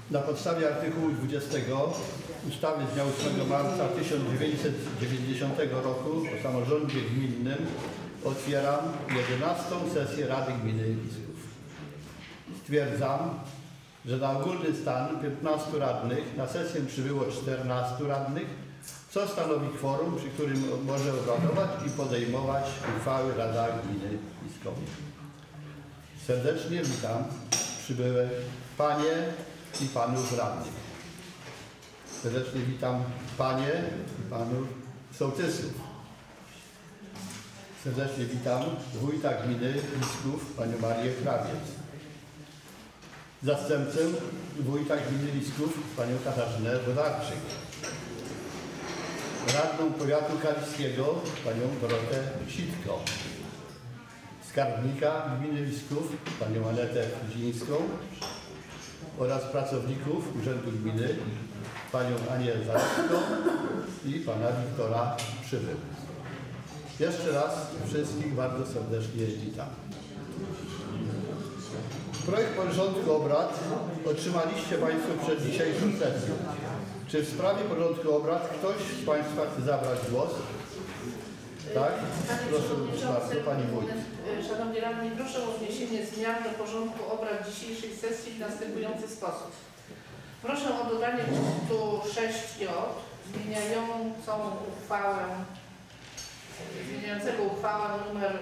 Na podstawie artykułu 20 ustawy z dnia 8 marca 1990 roku o samorządzie gminnym otwieram 11. sesję Rady Gminy Lisków. Stwierdzam, że na ogólny stan 15 radnych na sesję przybyło 14 radnych, co stanowi kworum, przy którym może obradować i podejmować uchwały Rada Gminy Liskowej. Serdecznie witam przybyłe panie i panów radnych. Serdecznie witam panie i panów sołtysów. Serdecznie witam wójta gminy Lisków, panią Marię Krawiec. Zastępcę wójta gminy Lisków, panią Katarzynę Wodarczyk. Radną powiatu kaliskiego, panią Dorotę Sitko. Skarbnika gminy Lisków, panią Anetę Dzińską oraz pracowników Urzędu Gminy, panią Anię Zalewską i pana Wiktora Przybył. Jeszcze raz wszystkich bardzo serdecznie witam. Projekt porządku obrad otrzymaliście państwo przed dzisiejszą sesją. Czy w sprawie porządku obrad ktoś z państwa chce zabrać głos? Tak? Proszę bardzo, pani wójt. Szanowni radni, proszę o wniesienie zmian do porządku obrad dzisiejszej sesji w następujący sposób. Proszę o dodanie punktu 6j zmieniającego uchwałę nr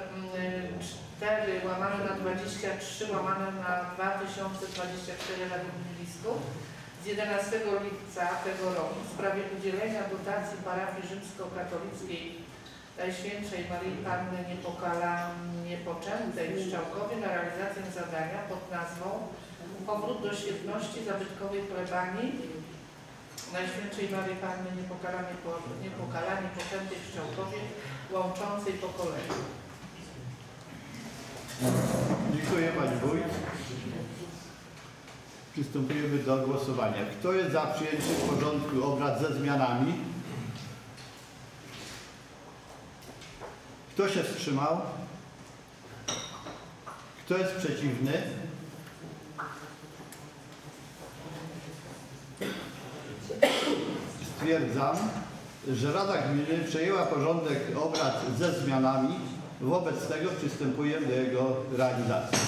4/23/2024 Rady Gminy Lisków z 11 lipca tego roku w sprawie udzielenia dotacji parafii rzymskokatolickiej Najświętszej Maryi Panny Niepoczętej w Strzałkowie na realizację zadania pod nazwą Powrót do świetności zabytkowej plebanii Najświętszej Maryi Panny Niepokalanie Poczętej w Strzałkowie łączącej pokolenia. Dziękuję pani wójt. Przystępujemy do głosowania. Kto jest za przyjęciem porządku obrad ze zmianami? Kto się wstrzymał? Kto jest przeciwny? Stwierdzam, że Rada Gminy przejęła porządek obrad ze zmianami. Wobec tego przystępujemy do jego realizacji.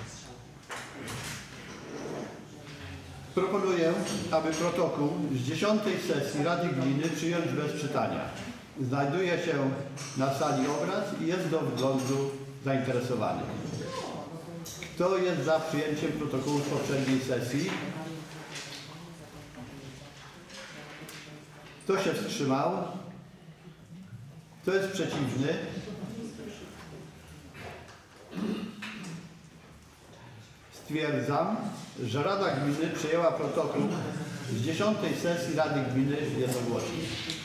Proponuję, aby protokół z 10. sesji Rady Gminy przyjąć bez czytania. Znajduje się na sali obrad i jest do wglądu zainteresowanych. Kto jest za przyjęciem protokołu z poprzedniej sesji? Kto się wstrzymał? Kto jest przeciwny? Stwierdzam, że Rada Gminy przyjęła protokół z 10. sesji Rady Gminy jednogłośnie.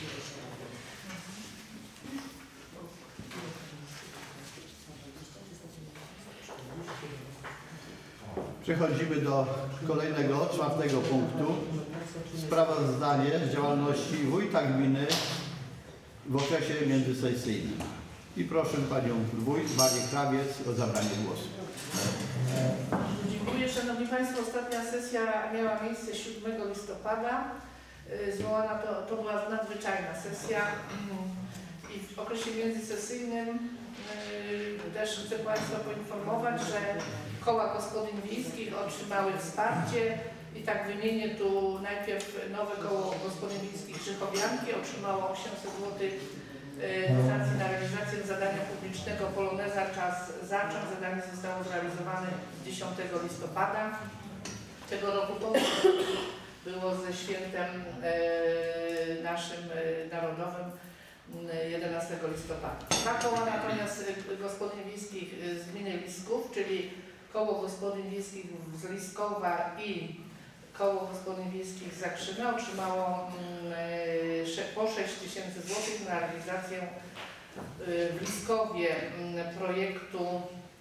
Przechodzimy do kolejnego, 4. punktu. Sprawozdanie z działalności wójta gminy w okresie międzysesyjnym. I proszę panią wójt Marię Krawiec o zabranie głosu. Dziękuję. Szanowni Państwo, ostatnia sesja miała miejsce 7 listopada. Zwołana to była nadzwyczajna sesja i w okresie międzysesyjnym też chcę Państwa poinformować, że koła gospodyń wiejskich otrzymały wsparcie i tak wymienię tu najpierw nowe koło gospodyń wiejskich Grzechowianki otrzymało 800 zł dotacji na realizację zadania publicznego Poloneza Czas Zacząć. Zadanie zostało zrealizowane 10 listopada tego roku. Było ze świętem naszym narodowym 11 listopada. Dwa koła natomiast gospodyń wiejskich z gminy Lisków, czyli koło gospodyń wiejskich z Liskowa i koło gospodyń wiejskich z Zakrzyna otrzymało po 6 000 złotych na realizację w Liskowie projektu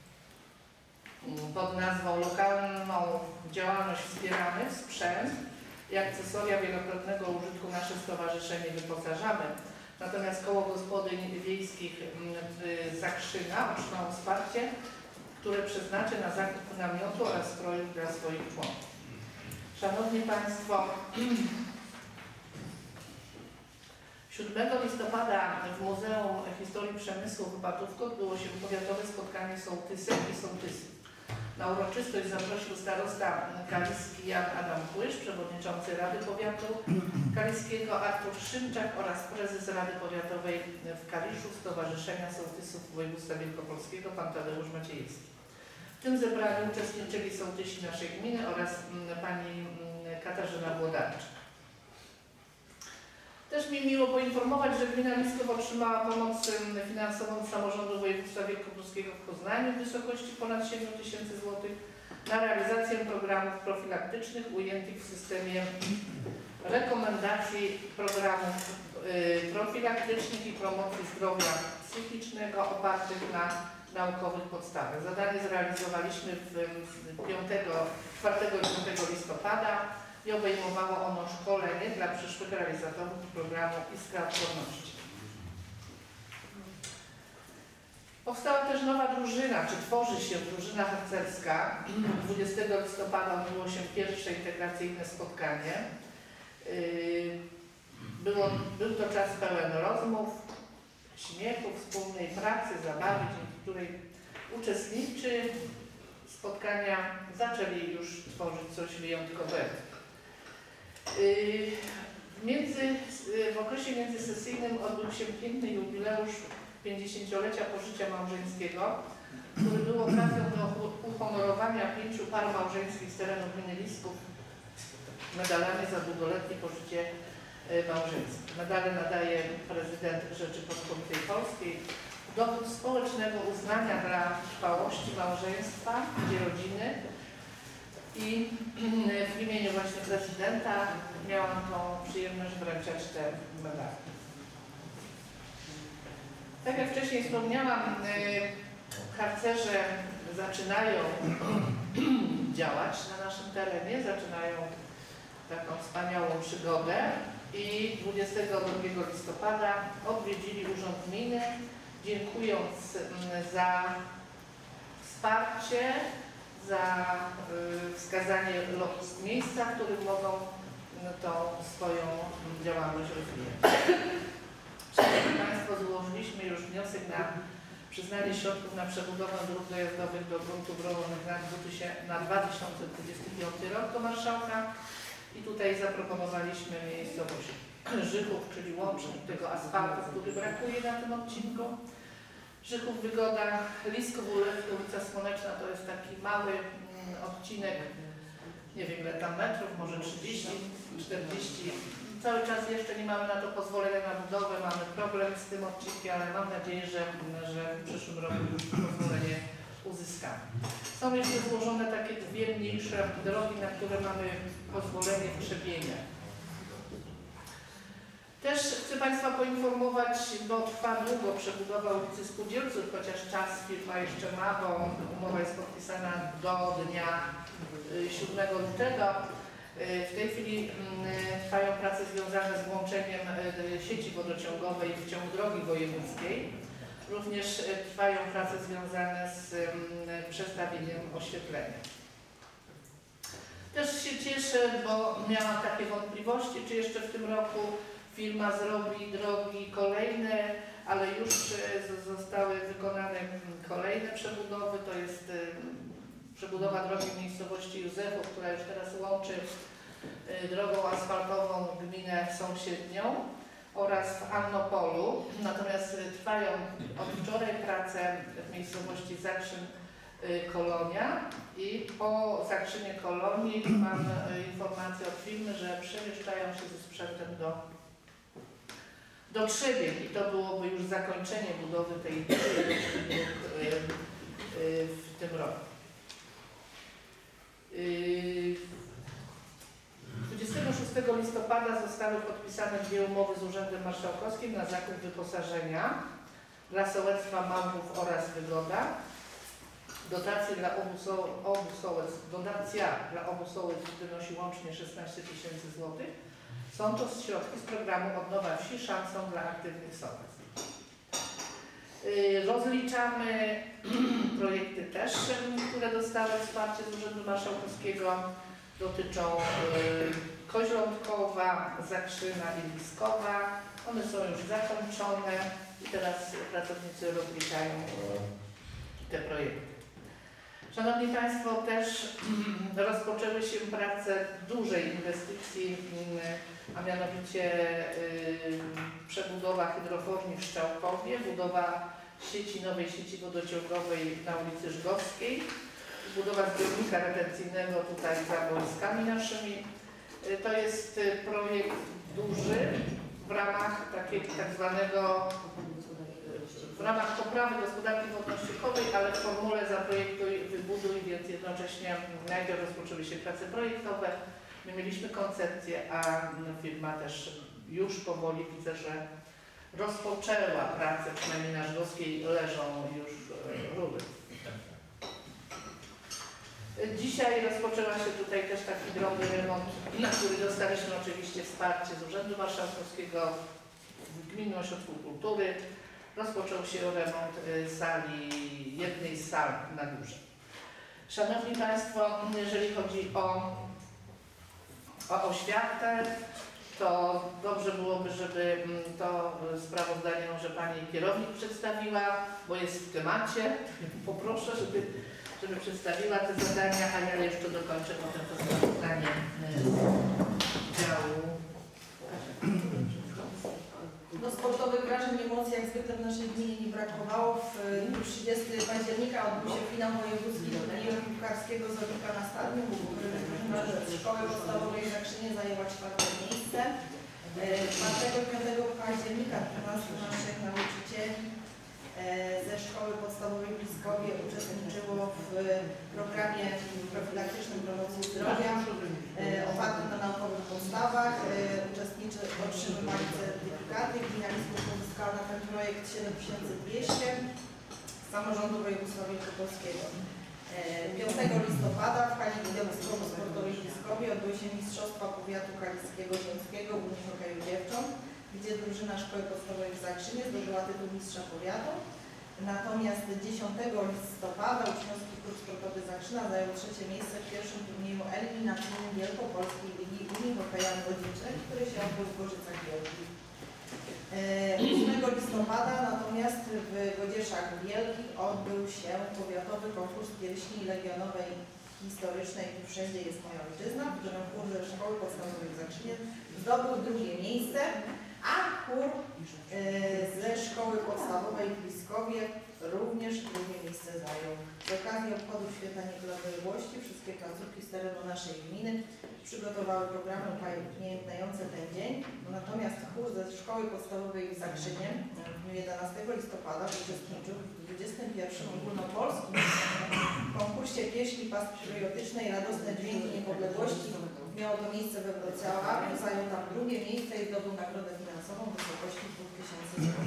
pod nazwą Lokalną Działalność Wspieramy Sprzęt i akcesoria wielokrotnego użytku nasze stowarzyszenie wyposażamy. Natomiast koło gospodyń wiejskich z Zakrzyna otrzymało wsparcie, które przeznaczy na zakup namiotu oraz strojów dla swoich członków. Szanowni Państwo, 7 listopada w Muzeum Historii Przemysłu w Opatówku odbyło się powiatowe spotkanie sołtysek i sołtysów. Na uroczystość zaprosił starosta kaliski Jan Adam Płysz, przewodniczący Rady Powiatu Kaliskiego Artur Szymczak oraz prezes Rady Powiatowej w Kaliszu Stowarzyszenia Sołtysów Województwa Wielkopolskiego pan Tadeusz Maciejewski. W tym zebraniu uczestniczyli sołtysi naszej gminy oraz pani Katarzyna Włodarczyk. Też mi miło poinformować, że gmina Lisków otrzymała pomoc finansową z samorządu województwa wielkopolskiego w Poznaniu w wysokości ponad 7 000 złotych na realizację programów profilaktycznych ujętych w systemie rekomendacji programów profilaktycznych i promocji zdrowia psychicznego opartych na naukowych podstawach. Zadanie zrealizowaliśmy 4 i 5 listopada. I obejmowało ono szkolenie dla przyszłych realizatorów programu Iskra Odporności. Powstała też nowa drużyna, czy tworzy się drużyna harcerska. 20 listopada odbyło się pierwsze integracyjne spotkanie. Był to czas pełen rozmów, śmiechu, wspólnej pracy, zabawy, dzięki której uczestnicy spotkania zaczęli już tworzyć coś wyjątkowego. W okresie międzysesyjnym odbył się piękny jubileusz 50-lecia pożycia małżeńskiego, który był okazją do uhonorowania 5 par małżeńskich z terenu gminy Lisków medalami za długoletnie pożycie małżeńskie. Medale nadaje prezydent Rzeczypospolitej Polskiej. Dowód społecznego uznania dla trwałości małżeństwa i rodziny. I w imieniu właśnie prezydenta miałam tą przyjemność wręczać te medale. Tak jak wcześniej wspomniałam, harcerze zaczynają działać na naszym terenie, zaczynają taką wspaniałą przygodę i 22 listopada odwiedzili Urząd Gminy, dziękując za wsparcie, za wskazanie miejsca, w którym mogą tą swoją działalność rozwijać. Szanowni Państwo, złożyliśmy już wniosek na przyznanie środków na przebudowę dróg dojazdowych do gruntów rolnych na 2025 rok do marszałka i tutaj zaproponowaliśmy miejscowość Żychów, czyli łącznik tego asfaltu, który brakuje na tym odcinku. Żychów, Wygoda, Lisków, ulica Słoneczna to jest taki mały odcinek, nie wiem ile tam metrów, może 30, 40. Cały czas jeszcze nie mamy na to pozwolenia na budowę, mamy problem z tym odcinkiem, ale mam nadzieję, że w przyszłym roku już pozwolenie uzyskamy. Są jeszcze złożone takie 2 mniejsze drogi, na które mamy pozwolenie wtrzebienia. Też chcę Państwa poinformować, bo trwa długo przebudowa ulicy Spółdzielców, chociaż czas firma jeszcze ma, bo umowa jest podpisana do dnia 7 lutego. W tej chwili trwają prace związane z włączeniem sieci wodociągowej w ciąg drogi wojewódzkiej. Również trwają prace związane z przestawieniem oświetlenia. Też się cieszę, bo miałam takie wątpliwości, czy jeszcze w tym roku firma zrobi drogi kolejne, ale już zostały wykonane kolejne przebudowy. To jest przebudowa drogi w miejscowości Józefów, która już teraz łączy drogą asfaltową gminę sąsiednią oraz w Annopolu. Natomiast trwają od wczoraj prace w miejscowości Zakrzyn Kolonia i po Zakrzynie Kolonii mam informację od firmy, że przemieszczają się ze sprzętem do Trzebiek i to byłoby już zakończenie budowy tej drogi w tym roku. 26 listopada zostały podpisane 2 umowy z Urzędem Marszałkowskim na zakup wyposażenia dla sołectwa Małbów oraz Wygoda. Dotacja dla obu sołectw wynosi łącznie 16 000 złotych. Są to środki z programu Odnowa Wsi szansą dla aktywnych sołectw. Rozliczamy projekty też, które dostały wsparcie z Urzędu Marszałkowskiego. Dotyczą Koźlątkowa, Zakrzyna i Liskowa. One są już zakończone i teraz pracownicy rozliczają te projekty. Szanowni Państwo, też rozpoczęły się prace dużej inwestycji, a mianowicie przebudowa hydroforni w Szczałkowie, budowa nowej sieci wodociągowej na ulicy Żgowskiej, budowa zbiornika retencyjnego tutaj za boiskami naszymi. To jest projekt duży w ramach w ramach poprawy gospodarki wodno-ściekowej, ale w formule zaprojektuj, wybuduj, więc jednocześnie najpierw rozpoczęły się prace projektowe. My mieliśmy koncepcję, a firma też już powoli widzę, że rozpoczęła pracę, przynajmniej na Żgowskiej leżą już rury. Dzisiaj rozpoczęła się tutaj też taki drobny remont, na który dostaliśmy oczywiście wsparcie z Urzędu Marszałkowskiego, w Gminnym Ośrodku Kultury. Rozpoczął się remont jednej z sal na górze. Szanowni Państwo, jeżeli chodzi o oświatę, to dobrze byłoby, żeby to sprawozdanie może Pani kierownik przedstawiła, bo jest w temacie. Poproszę, żeby przedstawiła te zadania, a ja jeszcze dokończę potem to sprawozdanie działu. Do sportowych wrażeń, emocji jak zwykle w naszej gminie nie brakowało. W dniu 30 października odbył się finał wojewódzki turnieju piłkarskiego z Orlika na stadion. Z szkoły podstawowej w Zakrzynie zajęła 4. miejsce. 4 i 5 października 12 naszych nauczycieli ze szkoły podstawowej w Liskowie uczestniczyło w programie profilaktycznym promocji zdrowia opartym na naukowych podstawach. Otrzymywali certyfikaty. Gmina Lisków uzyskała na ten projekt 7200 z samorządu województwa wielkopolskiego. 5 listopada w hali widowiskowo-sportowej w Liskowie odbyły się Mistrzostwa Powiatu Kaliskiego Ziemskiego w Unii Hokeju Dziewcząt, gdzie drużyna Szkoły Podstawowej w Zakrzynie zdobyła tytuł Mistrza Powiatu. Natomiast 10 listopada uczniowski klub sportowy Zakrzyna zajął 3. miejsce w pierwszym turnieju eliminacyjnym Wielkopolskiej Ligi Unii Hokeja Młodzieży, który się odbył w Gorzycach Wielkich. 8 listopada natomiast w Godzieszach Wielkich odbył się powiatowy konkurs pierśni legionowej historycznej Wszędzie jest moja ojczyzna, w którym chór ze szkoły podstawowej w Zakrzynie zdobył 2. miejsce, a chór ze szkoły podstawowej w Liskowie również 2. miejsce zajął. Z okazji obchodów Święta Niepodległości wszystkie placówki z terenu naszej gminy przygotowały programy upamiętniające ten dzień. Natomiast chór ze szkoły podstawowej w Zakrzynie w dniu 11 listopada uczestniczył w 21. ogólnopolskim konkursie pieśni patriotycznej Radosne Dźwięki Niepodległości. Miało to miejsce we Wrocławiu, zajął tam 2. miejsce i zdobył nagrodę finansową w wysokości 2000 zł.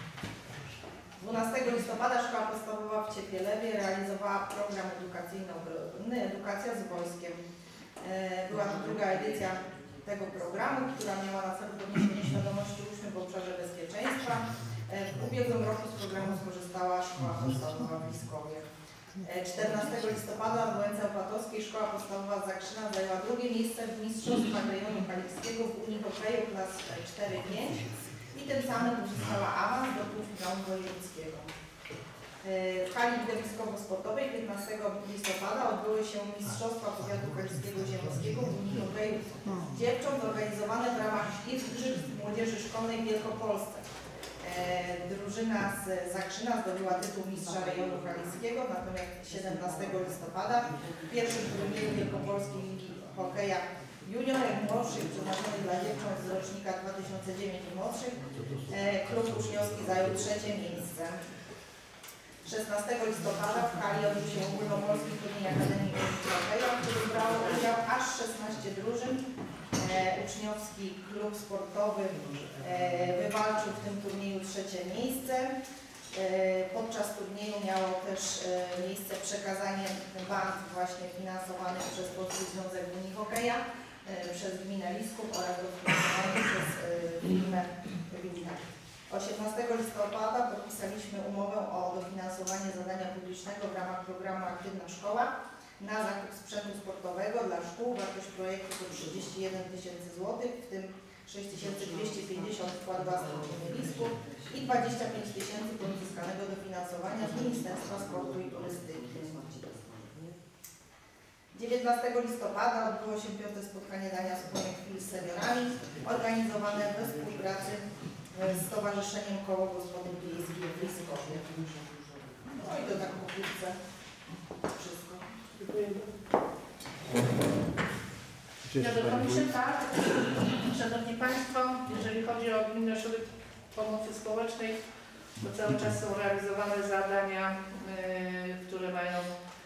12 listopada Szkoła Podstawowa w Ciepielewie realizowała program edukacyjno-obronny Edukacja z wojskiem. Była to 2. edycja tego programu, która miała na celu podniesienie świadomości uczniów w obszarze bezpieczeństwa. W ubiegłym roku z programu skorzystała Szkoła Podstawowa w Liskowie. 14 listopada w Łęce Opatowskiej Szkoła Podstawowa z Zakrzyna zajęła 2. miejsce w Mistrzostwach Rejonu Kaliskiego w Unii Hokeju klas 4-5 i tym samym uzyskała awans do półfinału wojewódzkiego. W hali widowiskowo-sportowej 15 listopada odbyły się Mistrzostwa Powiatu Kaliskiego Ziemskiego w Unii Hokeju Dziewcząt organizowane w ramach Igrzysk Młodzieży Szkolnej w Wielkopolsce. Drużyna z Zakrzyna zdobyła tytuł Mistrza Rejonu Kaliskiego, natomiast 17 listopada w pierwszym turnieju Wielkopolskiej Ligi Hokeja Juniorek Młodszych przeznaczonych dla dziewcząt z rocznika 2009 i młodszych klub uczniowski zajął 3. miejsce. 16 listopada w hali odbył się ogólnopolski turniej Akademii Hokeja, w którym brało udział aż 16 drużyn. Uczniowski klub sportowy wywalczył w tym turnieju 3. miejsce. Podczas turnieju miało też miejsce przekazanie band właśnie finansowanych przez Polski Związek Unii Hokeja, przez gminę Lisków oraz dofinansowanych przez firmę Gmina. 18 listopada podpisaliśmy umowę o dofinansowanie zadania publicznego w ramach programu Aktywna Szkoła na zakup sprzętu sportowego dla szkół. Wartość projektu to 31 000 złotych, w tym 6250 wkład własny w Chmielnisku i 25 000 pozyskanego dofinansowania z Ministerstwa Sportu i Turystyki. 19 listopada odbyło się 5. spotkanie Dnia Wspólnych Chwil z Seniorami, organizowane we współpracy z Stowarzyszeniem Koło Gospodyń Wiejskich w Liskowie. No i to tak pokrótce wszystko. Ja dokończę, tak. Szanowni Państwo, jeżeli chodzi o Gminny Ośrodek Pomocy Społecznej, to cały czas są realizowane zadania, które mają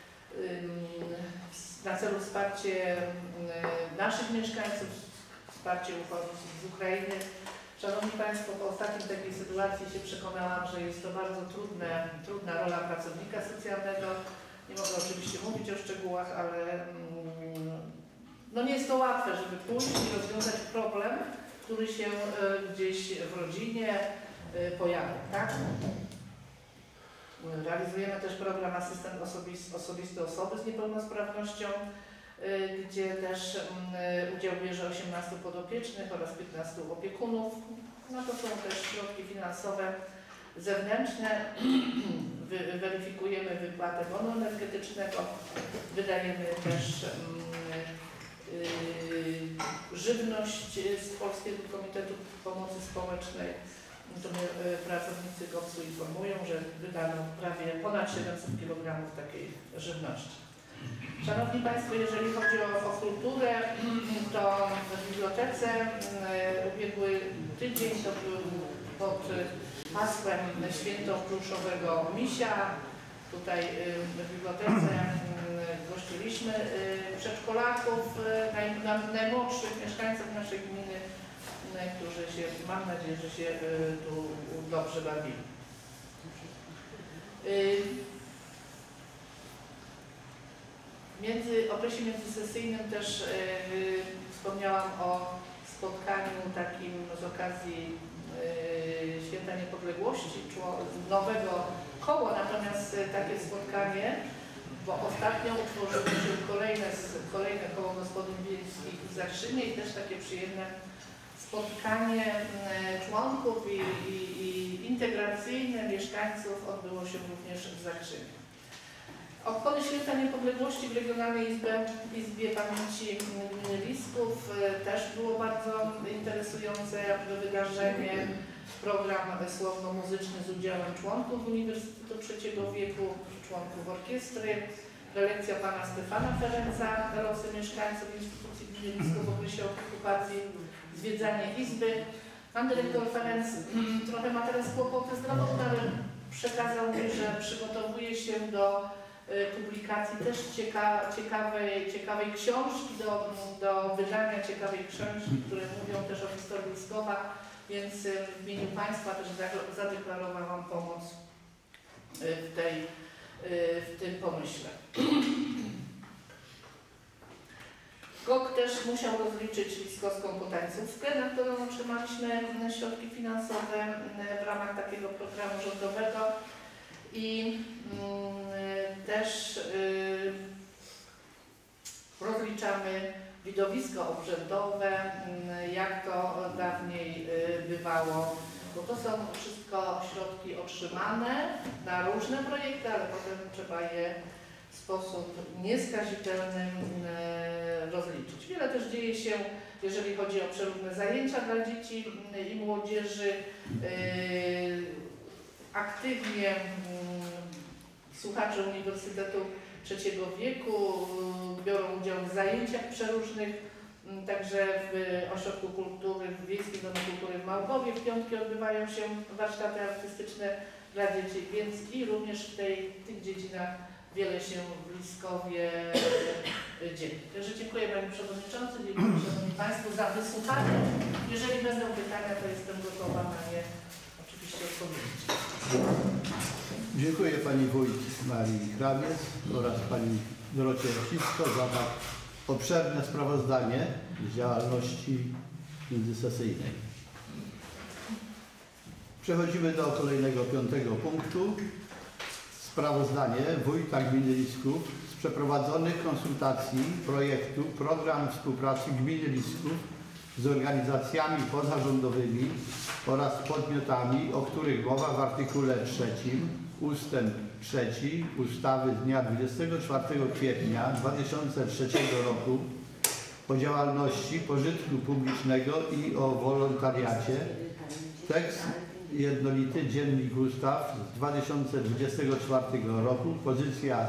na celu wsparcie naszych mieszkańców, wsparcie uchodźców z Ukrainy. Szanowni Państwo, po ostatniej takiej sytuacji się przekonałam, że jest to bardzo trudna rola pracownika socjalnego. Nie mogę oczywiście mówić o szczegółach, ale no nie jest to łatwe, żeby pójść i rozwiązać problem, który się gdzieś w rodzinie pojawia, tak? Realizujemy też program Asystent Osobisty Osoby z Niepełnosprawnością, gdzie też udział bierze 18 podopiecznych oraz 15 opiekunów. No to są też środki finansowe zewnętrzne. Weryfikujemy wypłatę bonu energetycznego, wydajemy też żywność z Polskiego Komitetu Pomocy Społecznej. To mnie pracownicy GOPS-u informują, że wydano prawie ponad 700 kg takiej żywności. Szanowni Państwo, jeżeli chodzi o kulturę, to w bibliotece ubiegły tydzień to był pod hasłem Święto Pluszowego Misia. Tutaj w bibliotece gościliśmy przedszkolaków, najmłodszych mieszkańców naszej gminy, którzy się, mam nadzieję, że się tu dobrze bawili. W okresie międzysesyjnym też wspomniałam o spotkaniu takim z okazji Święta Niepodległości, nowego koła, natomiast takie spotkanie, bo ostatnio utworzyło się kolejne koło gospodyń wiejskich w Zakrzynie i też takie przyjemne spotkanie członków i integracyjne mieszkańców odbyło się również w Zakrzynie. Obchody Święta Niepodległości w Regionalnej Izbie Pamięci Gminy Lisków też było bardzo interesujące wydarzenie. Program słowno-muzyczny z udziałem członków Uniwersytetu Trzeciego Wieku, członków orkiestry, prelekcja pana Stefana Ferenca, losy mieszkańców instytucji Gminy Lisków w okresie okupacji, zwiedzanie izby. Pan dyrektor Ferenc trochę ma teraz kłopoty zdrowotne, ale przekazał mi, że przygotowuje się do publikacji też ciekawej książki, do wydania ciekawej książki, które mówią też o historii Liskowa, więc w imieniu Państwa też zadeklarowałam pomoc w tym pomyśle. GOK też musiał rozliczyć liskowską potańcówkę, na którą otrzymaliśmy środki finansowe w ramach takiego programu rządowego i też rozliczamy widowisko obrzędowe, jak to dawniej bywało, bo to są wszystko środki otrzymane na różne projekty, ale potem trzeba je w sposób nieskazitelny rozliczyć. Wiele też dzieje się, jeżeli chodzi o przeróżne zajęcia dla dzieci i młodzieży. Aktywnie słuchacze Uniwersytetu Trzeciego Wieku biorą udział w zajęciach przeróżnych, także w Ośrodku Kultury, w Wiejskim Domu Kultury w Małgowie w piątki odbywają się warsztaty artystyczne dla dzieci, więc i również w tych dziedzinach wiele się w Liskowie dzieje. Także dziękuję Panie Przewodniczący, dziękuję Szanowni Państwu za wysłuchanie. Jeżeli będą pytania, to jestem gotowa na nie oczywiście odpowiedzieć. Dziękuję Pani Wójt Marii Krawiec oraz Pani Dorocie Rosicko za tak obszerne sprawozdanie z działalności międzysesyjnej. Przechodzimy do kolejnego 5. punktu. Sprawozdanie Wójta Gminy Lisków z przeprowadzonych konsultacji projektu Program Współpracy Gminy Listków z organizacjami pozarządowymi oraz podmiotami, o których mowa w artykule 3 ustęp 3 ustawy z dnia 24 kwietnia 2003 roku o działalności pożytku publicznego i o wolontariacie. Tekst jednolity Dziennik Ustaw z 2024 roku, pozycja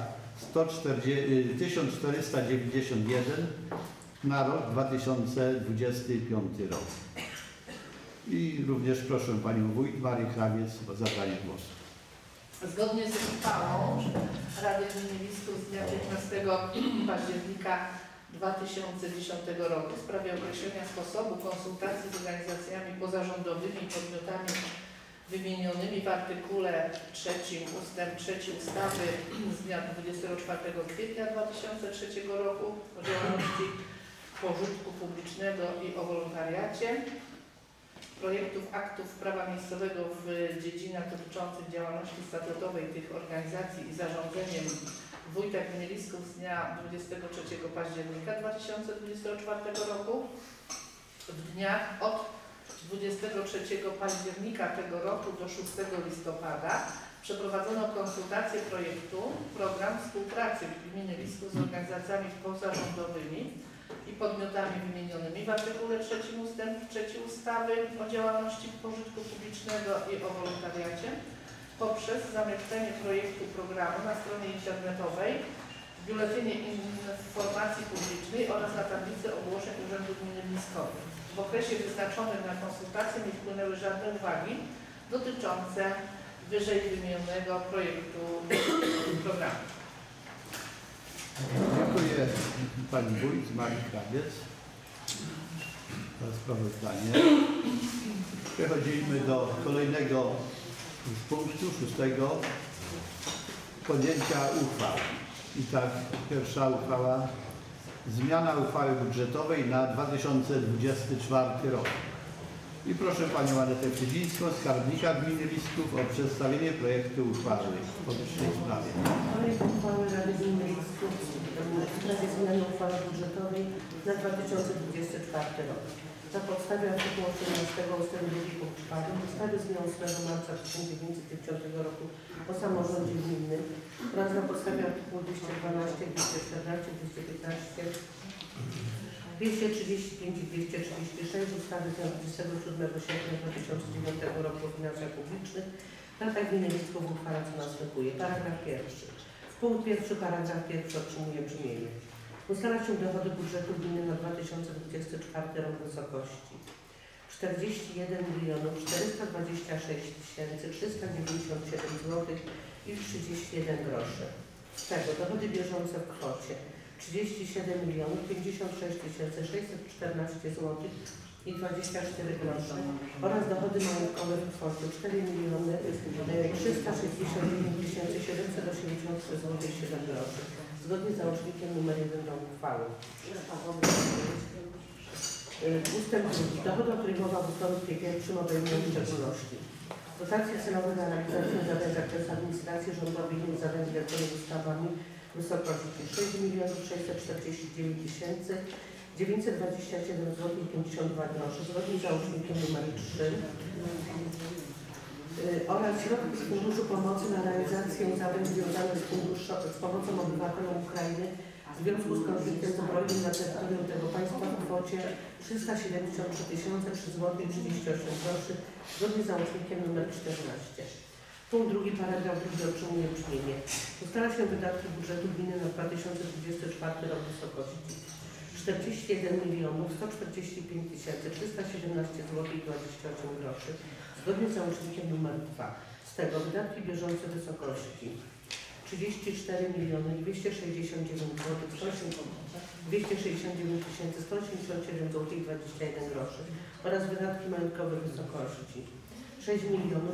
1491 na rok 2025 rok. I również proszę Panią Wójt Marię Krawiec o zabranie głosu. Zgodnie z uchwałą Rady Gminy Listków z dnia 15 października 2010 roku w sprawie określenia sposobu konsultacji z organizacjami pozarządowymi i podmiotami wymienionymi w artykule 3 ustęp 3 ustawy z dnia 24 kwietnia 2003 roku o działalności pożytku publicznego i o wolontariacie, projektów aktów prawa miejscowego w dziedzinach dotyczących działalności statutowej tych organizacji i zarządzeniem Wójta Gminy Listków z dnia 23 października 2024 roku w dniach od 23 października tego roku do 6 listopada przeprowadzono konsultacje projektu Program Współpracy Gminy Listków z organizacjami pozarządowymi i podmiotami wymienionymi w artykule 3 ustęp 3 ustawy o działalności pożytku publicznego i o wolontariacie poprzez zamieszczenie projektu programu na stronie internetowej, w Biuletynie Informacji Publicznej oraz na tablicy ogłoszeń Urzędu Gminy Listkowej. W okresie wyznaczonym na konsultacje nie wpłynęły żadne uwagi dotyczące wyżej wymienionego projektu programu. Dziękuję Pani Wójt Marii Krawiec za sprawozdanie. Przechodzimy do kolejnego punktu 6. Podjęcia uchwał. I tak, pierwsza uchwała. Zmiana uchwały budżetowej na 2024 rok. I proszę Panią Anetę Frydzińską, skarbnika Gminy Listków o przedstawienie projektu uchwały w powyższej sprawie. Projekt uchwały Rady Gminy Listków w sprawie zmiany uchwały budżetowej na 2024 rok. Na podstawie artykułu 18 ust. 2 punkt 4 ustawy z dnia 8 marca 1950 roku o samorządzie gminnym oraz na podstawie artykułu 212, 214, 215, 235 i 236 ustawy z dnia 27 sierpnia 2009 roku o finansach publicznych Rada Gminy Listków uchwala co następuje. Paragraf pierwszy. Punkt pierwszy, paragraf pierwszy otrzymuje brzmienie. Ustala się dochody budżetu gminy na 2024 rok w wysokości 41 426 397 zł i 31 groszy. Z tego dochody bieżące w kwocie 37 56 614 zł i 24 grosze oraz dochody majątkowe w kwocie 4 369 783 zł i 7 groszy. Zgodnie z załącznikiem nr 1 do uchwały. Ustęp 2. Dochody, o których mowa w ustępie 1 obejmują w szczególności dotacje celowe na realizację zadań z zakresu administracji rządowej i zadań zleconych ustawami w wysokości 6 649 927 zł i 52 groszy zgodnie z załącznikiem nr 3 oraz środki z Funduszu Pomocy na realizację zadań związanych z pomocą obywatelom Ukrainy w związku z konfliktem zbrojnym na terytorium tego państwa w kwocie 373 003 zł i 38 groszy zgodnie z załącznikiem nr 14. Punkt drugi, paragraf drugi otrzymuje brzmienie. Ustala się wydatki budżetu gminy na 2024 rok w wysokości 41 145 317 zł i 28 groszy zgodnie z załącznikiem nr 2. Z tego wydatki bieżące w wysokości 34 269 zł 269 187 zł i 21 groszy oraz wydatki majątkowe w wysokości 6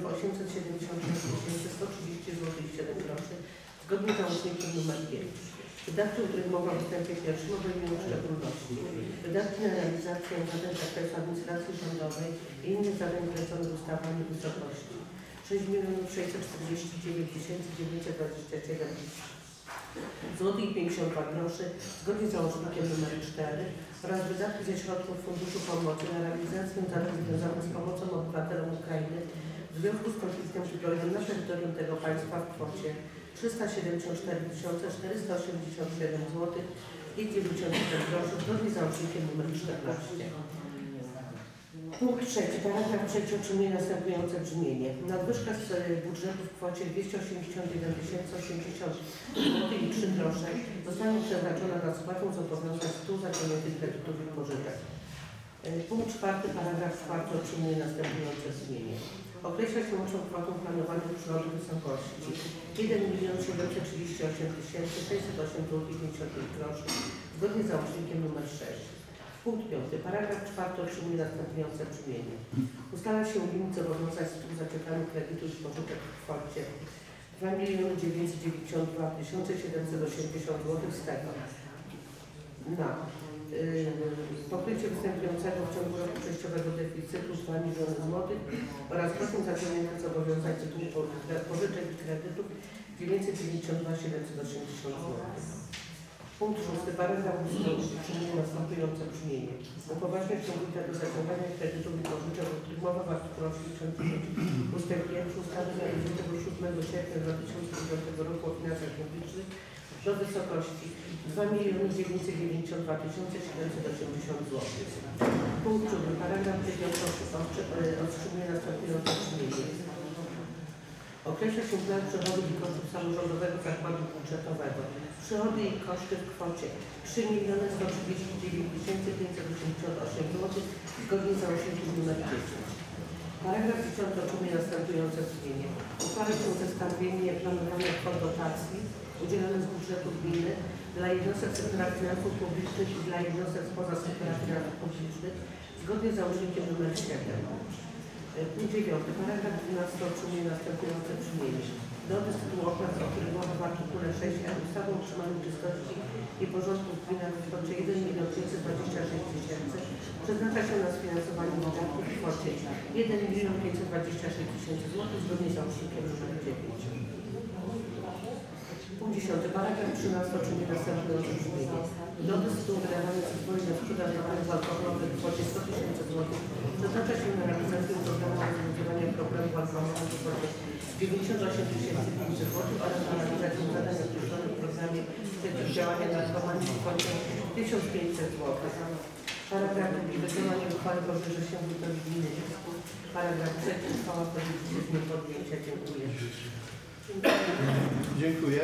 876 130 zł i 7 groszy zgodnie z załącznikiem nr 5. Wydatki, o których mowa w ustępie 1 obejmują w szczególności wydatki na realizację zadań z zakresu administracji rządowej i innych zadań zleconych ustawami w wysokości 6 649 927 zł i 52 groszy zgodnie z załącznikiem nr 4 oraz wydatki ze środków Funduszu Pomocy na realizację zadań związanych z pomocą obywatelom Ukrainy w związku z konfliktem zbrojnym na terytorium tego państwa w kwocie 374 487 zł i 95 groszy zgodnie z załącznikiem nr 14. Punkt 3. Paragraf 3 otrzymuje następujące brzmienie. Nadwyżka z budżetu w kwocie 289 080 zł i 3 grosze zostanie przeznaczona na spłatę zobowiązań 100 zaciągniętych kredytów i pożyczek. Punkt 4. Paragraf 4 otrzymuje następujące brzmienie. Określa się łączną kwotą planowanych przychodów w wysokości 1 738 608 zł 55 groszy zgodnie z załącznikiem nr 6. Punkt 5. Paragraf 4 otrzymuje następujące brzmienie. Ustala się limit zobowiązań współzaciąganych kredytów i pożyczek w kwocie 2 992 780 zł z tego na pokrycie występującego w ciągu roku przejściowego deficytu 2 000 000 zł oraz procent zaciągniętych zobowiązań z tytułu pożyczek i kredytów 992 780 zł. Punkt 6. Paragraf 8 otrzymuje następujące brzmienie. Upoważnia księgownika do zaciągania kredytów i pożyczek, o których mowa w artykule 89 ust. 1 ustawy z 27 sierpnia 2009 roku o finansach publicznych do wysokości 2 992 780 zł. Punkt 7. Paragraf 9 otrzymuje następujące brzmienie. Określa się plan przychodów i kosztów samorządowego zakładu budżetowego. Przychody i koszty w kwocie 3 139 588 zł zgodnie z załącznikiem nr 10. Paragraf 10 otrzymuje następujące brzmienie. Uchwala się zestawienie planowanych kwot dotacji udzielanych z budżetu gminy dla jednostek sektora finansów publicznych i dla jednostek spoza sektora finansów publicznych zgodnie z załącznikiem nr 7. Punkt 9. Paragraf 12 otrzymuje następujące brzmienie. Dochody z tytułu opłat, o których mowa w artykule 6 ustawy o utrzymaniu czystości i porządku w gminach w kwocie 1 526 000 przeznacza się na sfinansowanie wydatków w kwocie 1 526 000 zł zgodnie z załącznikiem nr 9. Punkt 10. Paragraf 13 otrzymuje następujące brzmienie. Dochody z tytułu wydawanych zezwoleń na sprzedaż napojów alkoholowych w kwocie 100 000 zł przeznacza się na realizację programu rozwiązywania problemu alkoholu w kwocie 98 500 zł oraz na realizację zadań określonych w programie przeciwdziałania narkomanii w kwocie 1500 zł. Paragraf 2. Wykonanie uchwały powierza się wójtowi gminy Lisków. Paragraf 3. Uchwała podjęcia z niepodjęcia. Dziękuję. Dziękuję.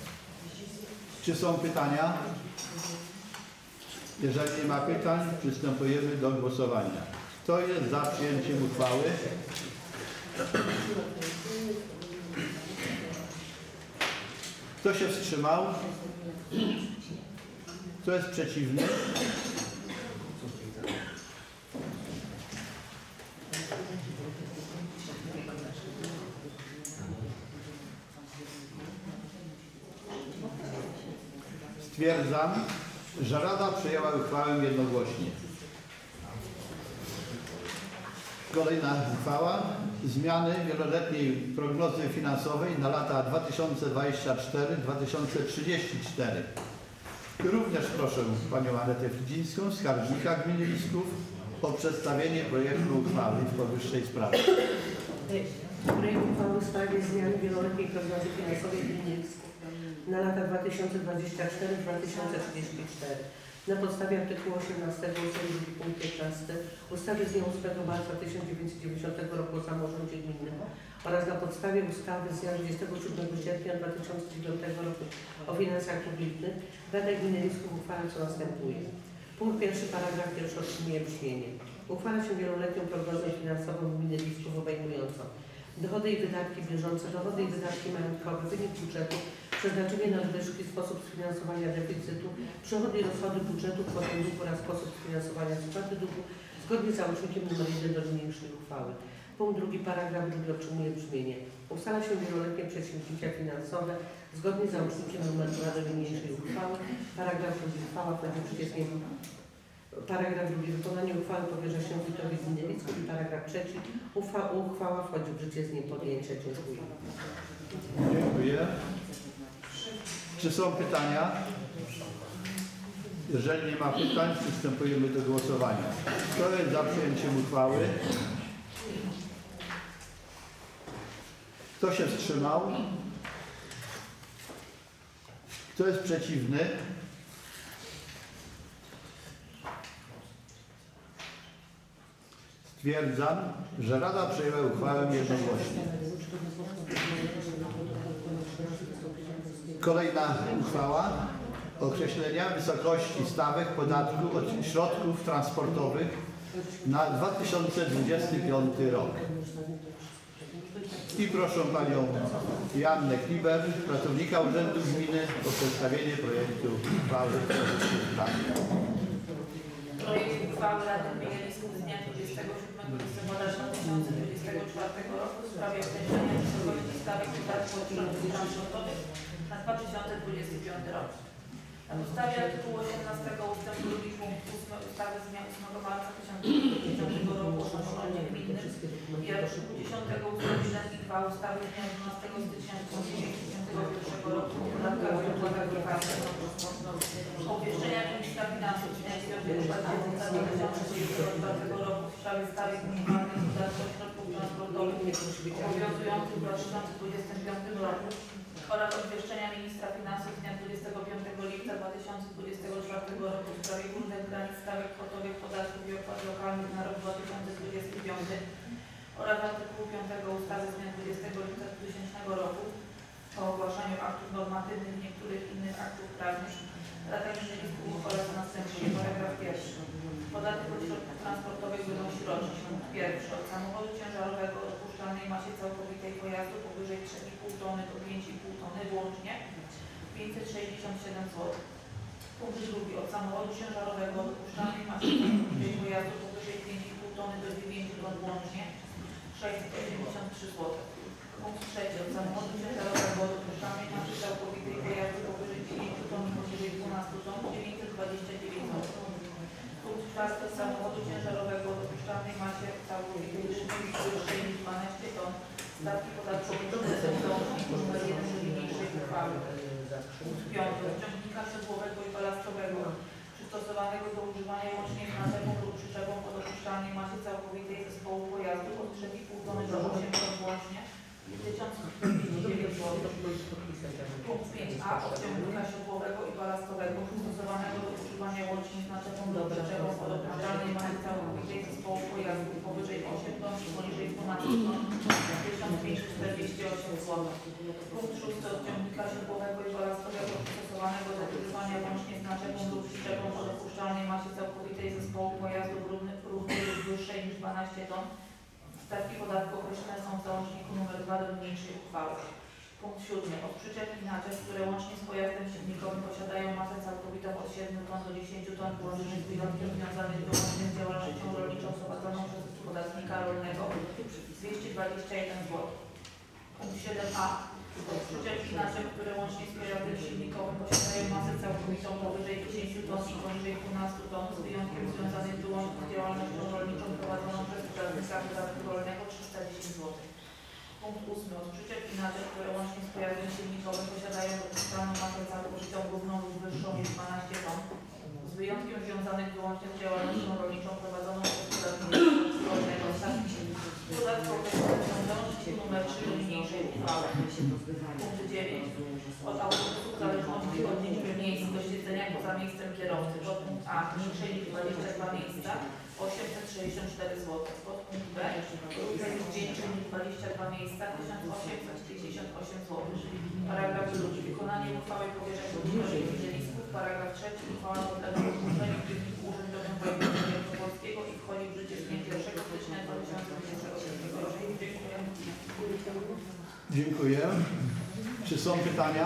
Czy są pytania? Jeżeli nie ma pytań, przystępujemy do głosowania. Kto jest za przyjęciem uchwały? Kto się wstrzymał? Kto jest przeciwny? Stwierdzam, że Rada przyjęła uchwałę jednogłośnie. Kolejna uchwała. Zmiany wieloletniej prognozy finansowej na lata 2024-2034. Również proszę Panią Anetę Fidzińską, skarbnika gminy Lisków, o przedstawienie projektu uchwały w powyższej sprawie. Projekt uchwały w sprawie zmiany wieloletniej prognozy finansowej gminy Lisków na lata 2024-2034 na podstawie artykułu 18 ust. 2 punkt 15 ustawy z dnia 8 marca 1990 roku o samorządzie gminnym oraz na podstawie ustawy z dnia 27 sierpnia 2009 roku o finansach publicznych Rada Gminy Lisków uchwala co następuje. Punkt 1. Paragraf 1 otrzymuje brzmienie. Uchwala się wieloletnią prognozę finansową gminy Lisków obejmującą dochody i wydatki bieżące, dochody i wydatki majątkowe, wynik budżetu, przeznaczenie nadwyżki, sposób sfinansowania deficytu, przychody i rozchody budżetu, kwotę długu oraz sposób sfinansowania spłaty długu zgodnie z załącznikiem nr 1 do niniejszej uchwały. Punkt 2. Paragraf 2 otrzymuje brzmienie. Ustala się wieloletnie przedsięwzięcia finansowe zgodnie z załącznikiem nr 2 do niniejszej uchwały. Paragraf 2. Uchwała wchodzi w życie z dniem. Paragraf 2. Wykonanie uchwały powierza się wójtowi gminy Lisków i paragraf 3. Uchwała wchodzi w życie z dniem podjęcia. Dziękuję. Dziękuję. Czy są pytania? Jeżeli nie ma pytań, przystępujemy do głosowania. Kto jest za przyjęciem uchwały? Kto się wstrzymał? Kto jest przeciwny? Stwierdzam, że Rada przyjęła uchwałę jednogłośnie. Kolejna uchwała. Określenia wysokości stawek podatku od środków transportowych na 2025 rok. I proszę Panią Joannę Kliber, pracownika Urzędu Gminy, o przedstawienie projektu uchwały. Projekt uchwały Rady Gminy Lisków z dnia 27 listopada 2024 roku w sprawie określenia wysokości stawek podatku od środków transportowych na 2025 rok. Na podstawie artykułu 18 ust. 2 punkt 8 ustawy z dnia 8 marca 1990 roku o samorządzie gminnym i artykułu 10 ust. 1 i 2 ustawy z dnia 12 stycznia 1991 roku o podatkach od opłatach lokalnych. Obwieszczenia ministra finansów z dnia 9 czerwca 2024 roku w sprawie stawek minimalnych podatku od środków transportowych obowiązujących w 2025 roku oraz obwieszczenia ministra finansów z dnia 25 lipca 2024 roku w sprawie górnych granic stawek kwotowych podatków i opłat lokalnych na rok 2025 oraz artykułu 5 ustawy z dnia 20 lipca 2000 roku o ogłaszaniu aktów normatywnych i niektórych innych aktów prawnych. Rada Gminy Lisków uchwala co następuje. Paragraf pierwszy. Podatek od środków transportowych wynosi rocznie. Punkt pierwszy. Od samochodu ciężarowego o dopuszczalnej masie całkowitej pojazdu powyżej 3,5 tony do 5,5 tony włącznie 567 zł. Punkt drugi. Od samochodu ciężarowego o dopuszczalnej masie całkowitej pojazdu powyżej 5,5 tony do 9 ton włącznie 683 zł. Punkt trzeci. Od samochodu ciężarowego o dopuszczalnej masie całkowitej pojazdu powyżej 9 ton i poniżej 12 ton 929 zł. Punkt czwarty. Od samochodu ciężarowego o dopuszczalnej masie całkowitej wyższej niż 12 ton stawki podatku są załączniku nr 1 do niniejszej uchwały. Punkt piąty. Od ciągnika siodłowego i balastowego przystosowanego do używania łącznie z naczepą lub przyczepą o dopuszczalnej masie całkowitej zespołu pojazdu od 3,5 tony do 8 ton włącznie 1049 zł. Punkt 5a. Od ciągnika siodłowego i balastowego przystosowanego do używania łącznie z naczepą lub przyczepą o dopuszczalnej masie całkowitej zespołu pojazdu powyżej 8 ton i poniżej 12 ton 1548 zł. Punkt 6. Od ciągnika siodłowego i balastowego przystosowanego do używania łącznie z naczepą lub przyczepą o dopuszczalnej masie całkowitej zespołu pojazdu równej lub wyższej niż 12 ton. Stawki podatku określone są w załączniku nr 2 do niniejszej uchwały. Punkt 7. Od przyczep i naczep, które łącznie z pojazdem silnikowym posiadają masę całkowitą od 7 ton do 10 ton włącznych z wyjątkiem związanych wyłącznie z działalnością rolniczą prowadzoną przez podatnika rolnego 221 zł. Punkt 7a. Od przyczep i naczep, które łącznie z pojazdem silnikowym posiadają masę całkowitą powyżej 10 ton i poniżej 12 ton z wyjątkiem związanych wyłącznie z działalnością rolniczą prowadzoną przez podatnika podatku rolnego 310 zł. Punkt 8. Od przyczep i naczep, które łącznie z pojazdem silnikowym posiadają dopuszczalną masę całkowitą równą lub wyższą niż 12 ton z wyjątkiem związanych wyłącznie z działalnością rolniczą prowadzoną przez podatnika rolnego stawki podatku określone są w załączniku nr 3 do niniejszej uchwały. Punkt 9. Od autobusów w zależności od liczby miejsc do siedzenia poza miejscem kierowcy. Podpunkt A. Mniejszej niż 22 miejsca 864 zł. Podpunkt B. Równej lub większej niż 22 miejsca 1858 zł. Paragraf 2. Wykonanie uchwały powierza się Urzędowi Gminy Lisków. Paragraf 3. Uchwała podlega ogłoszeniu w Dzienniku Urzędowym Województwa Wielkopolskiego i wchodzi w życie z dniem 1 stycznia 2027 roku. Dziękuję. Dziękuję. Czy są pytania?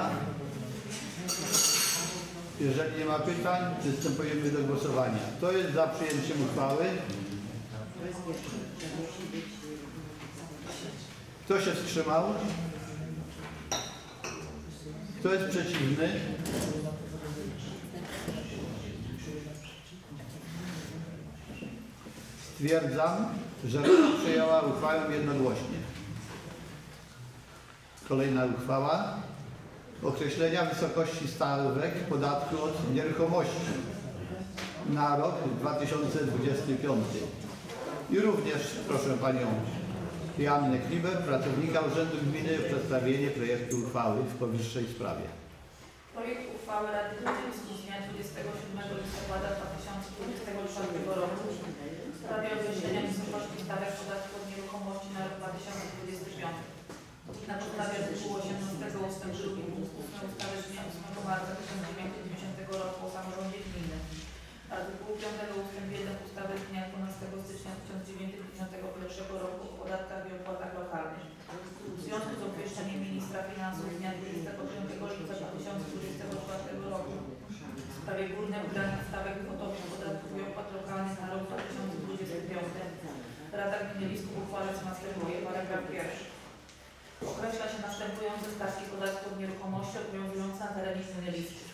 Jeżeli nie ma pytań, przystępujemy do głosowania. Kto jest za przyjęciem uchwały? Kto się wstrzymał? Kto jest przeciwny? Stwierdzam, że Rada przyjęła uchwałę jednogłośnie. Kolejna uchwała. określenia wysokości stawek podatku od nieruchomości na rok 2025. I również proszę Panią Joannę Kliber, pracownika Urzędu Gminy, o przedstawienie projektu uchwały w powyższej sprawie. Projekt uchwały Rady Gminy z dnia 27 listopada 2024 roku w sprawie określenia wysokości stawek podatku od nieruchomości na rok 2025. Na podstawie artykułu 18 ust. 2 punkt 8 ustawy z dnia 8 marca 1990 roku o samorządzie gminy, artykułu 5 ust. 1 ustawy z dnia 12 stycznia 1991 roku o podatkach i opłatach lokalnych. W związku z obwieszczeniem ministra finansów z dnia 25 lipca 2024 roku w sprawie górnych granic stawek kwotowych podatków i opłat lokalnych na rok 2025 Rada Gminy Lisków uchwala co następuje. Paragraf 1. Określa się następujące stawki podatku od nieruchomości obowiązujące na terenie gminy Lisków.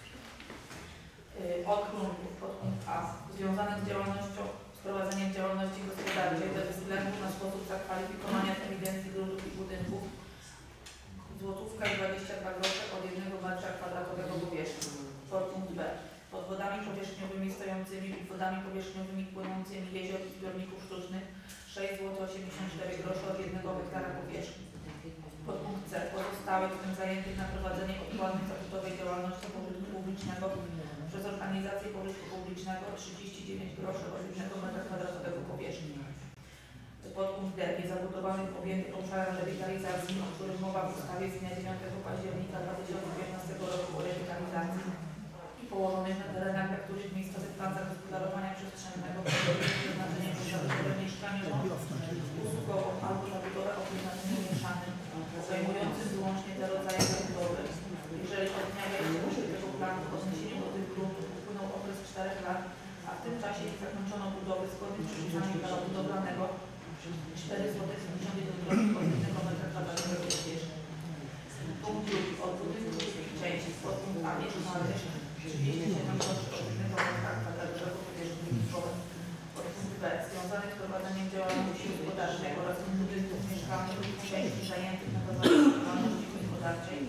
Od gruntów, podpunkt A, związane z działalnością, z prowadzeniem działalności gospodarczej ze względu na sposób zakwalifikowania w ewidencji gruntów i budynków, złotówka i 22 grosze od 1 metra kwadratowego powierzchni. Podpunkt B. Pod wodami powierzchniowymi stojącymi lub wodami powierzchniowymi płynącymi jezior i zbiorników sztucznych 6,84 zł od 1 hektara powierzchni. Podpunkt C. Pozostałych, w tym zajętych na prowadzenie odpłatnej statutowej działalności pożytku publicznego przez organizację pożytku publicznego 39 groszy od 1 metra kwadratowego powierzchni. Podpunkt D. Niezabudowanych objętych obszarem rewitalizacji, o których mowa w ustawie z dnia 9 października 2015 roku o rewitalizacji i położonych na terenach, na których miejscowych placach gospodarowania przestrzennego przeznaczenie przez zabudowę mieszkaniową, usługową albo zabudowę o przeznaczeniu mieszanym, obejmującym wyłącznie te rodzaje zabudowy, jeżeli od dnia wejścia tego planu w odniesieniu do tych gruntów upłynął okres 4 lat, a w tym czasie nie zakończono budowy zgodnie z przepisami prawa budowlanego 4,51 zł od 1 metra kwadratowego powierzchni. Punkt drugi. Od budynku drugiej części z podpunkt A mieszkalny 37 groszy od 1 metra kwadratowego powierzchni użytkowej. Podpunkt B. Związanych z prowadzeniem działalności gospodarczej oraz budynków mieszkalnych lub części zajętych na prowadzenie działalności gospodarczej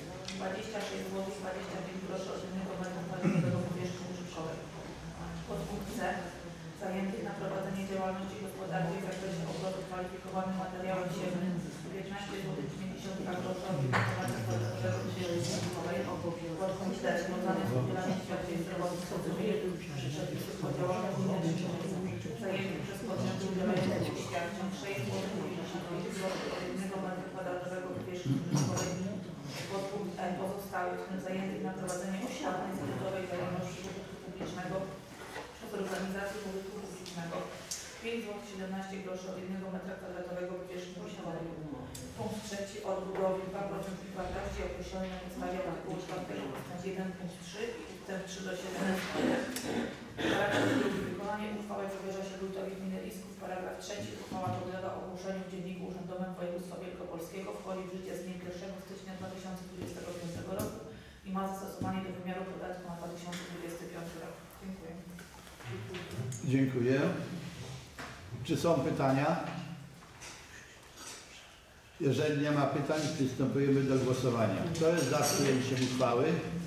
26 zł 25 groszy od 1 metra kwadratowego powierzchni użytkowej. Podpunkt C. Zajętych na prowadzenie działalności gospodarczej w zakresie obrotu kwalifikowanym materiałem siewnym 15 zł 90 groszy od 1 metra kwadratowego powierzchni użytkowej. Podpunkt D. Związanych z udzielaniem świadczeń zdrowotnych cywilnych przy przepisach o działalności zajętych przez podmioty udzielające świadczeń 6 zł 95 groszy od 1 metra kwadratowego powierzchni użytkowej. Podpunkt E. Pozostałych, w tym zajętych na prowadzenie oświatnej zawodowej działalności pożytku publicznego przez organizację pożytku publicznego 5 zł 17 groszy od 1 metra kwadratowego powierzchni użytkowej. Punkt 3. Od budowy 2% wartości określonej na podstawie artykułu 4 ust. 1 punkt 3 i ust. 3 do 7. Paragraf 2. Wykonanie uchwały powierza się wójtowi gminy Lisków. Paragraf 3. Uchwała podlega ogłoszeniu w Dzienniku Urzędowym Województwa Wielkopolskiego, wchodzi w życie z dniem 1 stycznia 2025 roku i ma zastosowanie do wymiaru podatku na 2025 rok. Dziękuję. Dziękuję. Czy są pytania? Jeżeli nie ma pytań, przystępujemy do głosowania. Kto jest za przyjęciem uchwały?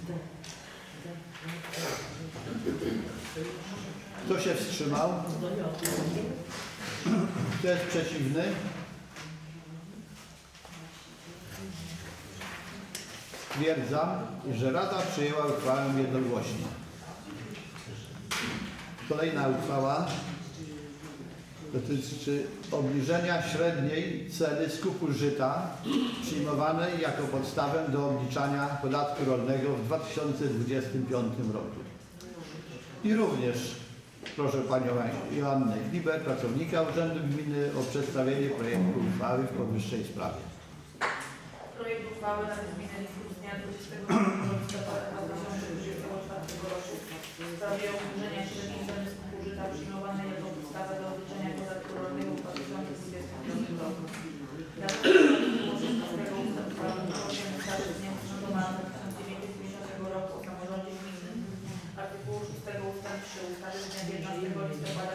Kto się wstrzymał? Kto jest przeciwny? Stwierdzam, że Rada przyjęła uchwałę jednogłośnie. Kolejna uchwała dotyczy obniżenia średniej ceny skupu żyta przyjmowanej jako podstawę do obliczania podatku rolnego w 2025 roku. I również proszę Panią Joannę Kliber, pracownika Urzędu Gminy, o przedstawienie projektu uchwały w powyższej sprawie. Projekt uchwały Rady Gminy Lisków z dnia 20 listopada 2024 roku w sprawie obniżenia średniej ceny skupu żyta przyjmowanej jako podstawę do obliczenia podatku rolnego w 2025 roku. Artykułu 16 ustawy z dnia 8 marca 1990 roku o samorządzie gminnym, artykułu 6 ust. 3 ustawy z dnia 11 listopada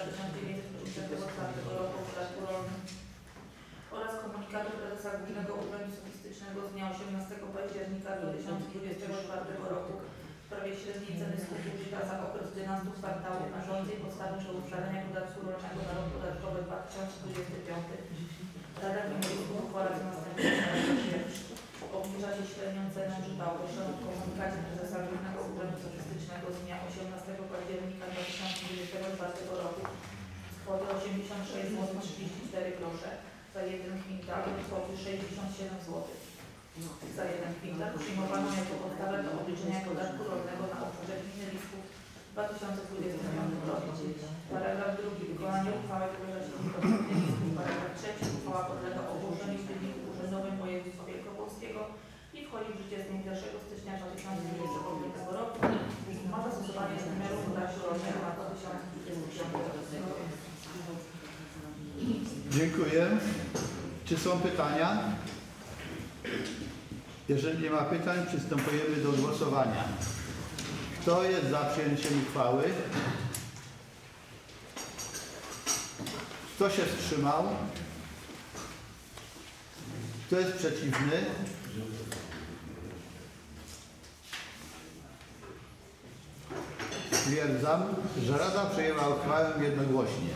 1994 roku o podatku rolnym oraz komunikatu prezesa Głównego Urzędu Statystycznego statystycznego z dnia 18 października 2024 roku w sprawie średniej ceny skupu za okres 12 kwartałów marzącej podstawy do ustalenia podatku rolnego na rok podatkowy 2025. Rada Gminy uchwala co następuje. Obniża się średnią cenę żyta określoną w komunikacie prezesa Głównego Urzędu Statystycznego z dnia 18 października 2024 roku z kwoty 86,34 zł za 1 kwintal do kwoty 67 zł za 1 kwintal, przyjmowaną jako podstawę do obliczenia podatku rolnego na obszarze gminy Lisków w 2025 roku. Paragraf 2. Wykonanie uchwały powierza się Gminie Lisków. Paragraf 3. Uchwała podlega ogłoszeniu w Dzienniku Urzędowym Województwa Wielkopolskiego i wchodzi w życie z dniem 1 stycznia 2025 roku. Ma zastosowanie z wymiaru podatku rolnego na 2025 rok. Dziękuję. Czy są pytania? Jeżeli nie ma pytań, przystępujemy do głosowania. Kto jest za przyjęciem uchwały? Kto się wstrzymał? Kto jest przeciwny? Stwierdzam, że Rada przyjęła uchwałę jednogłośnie.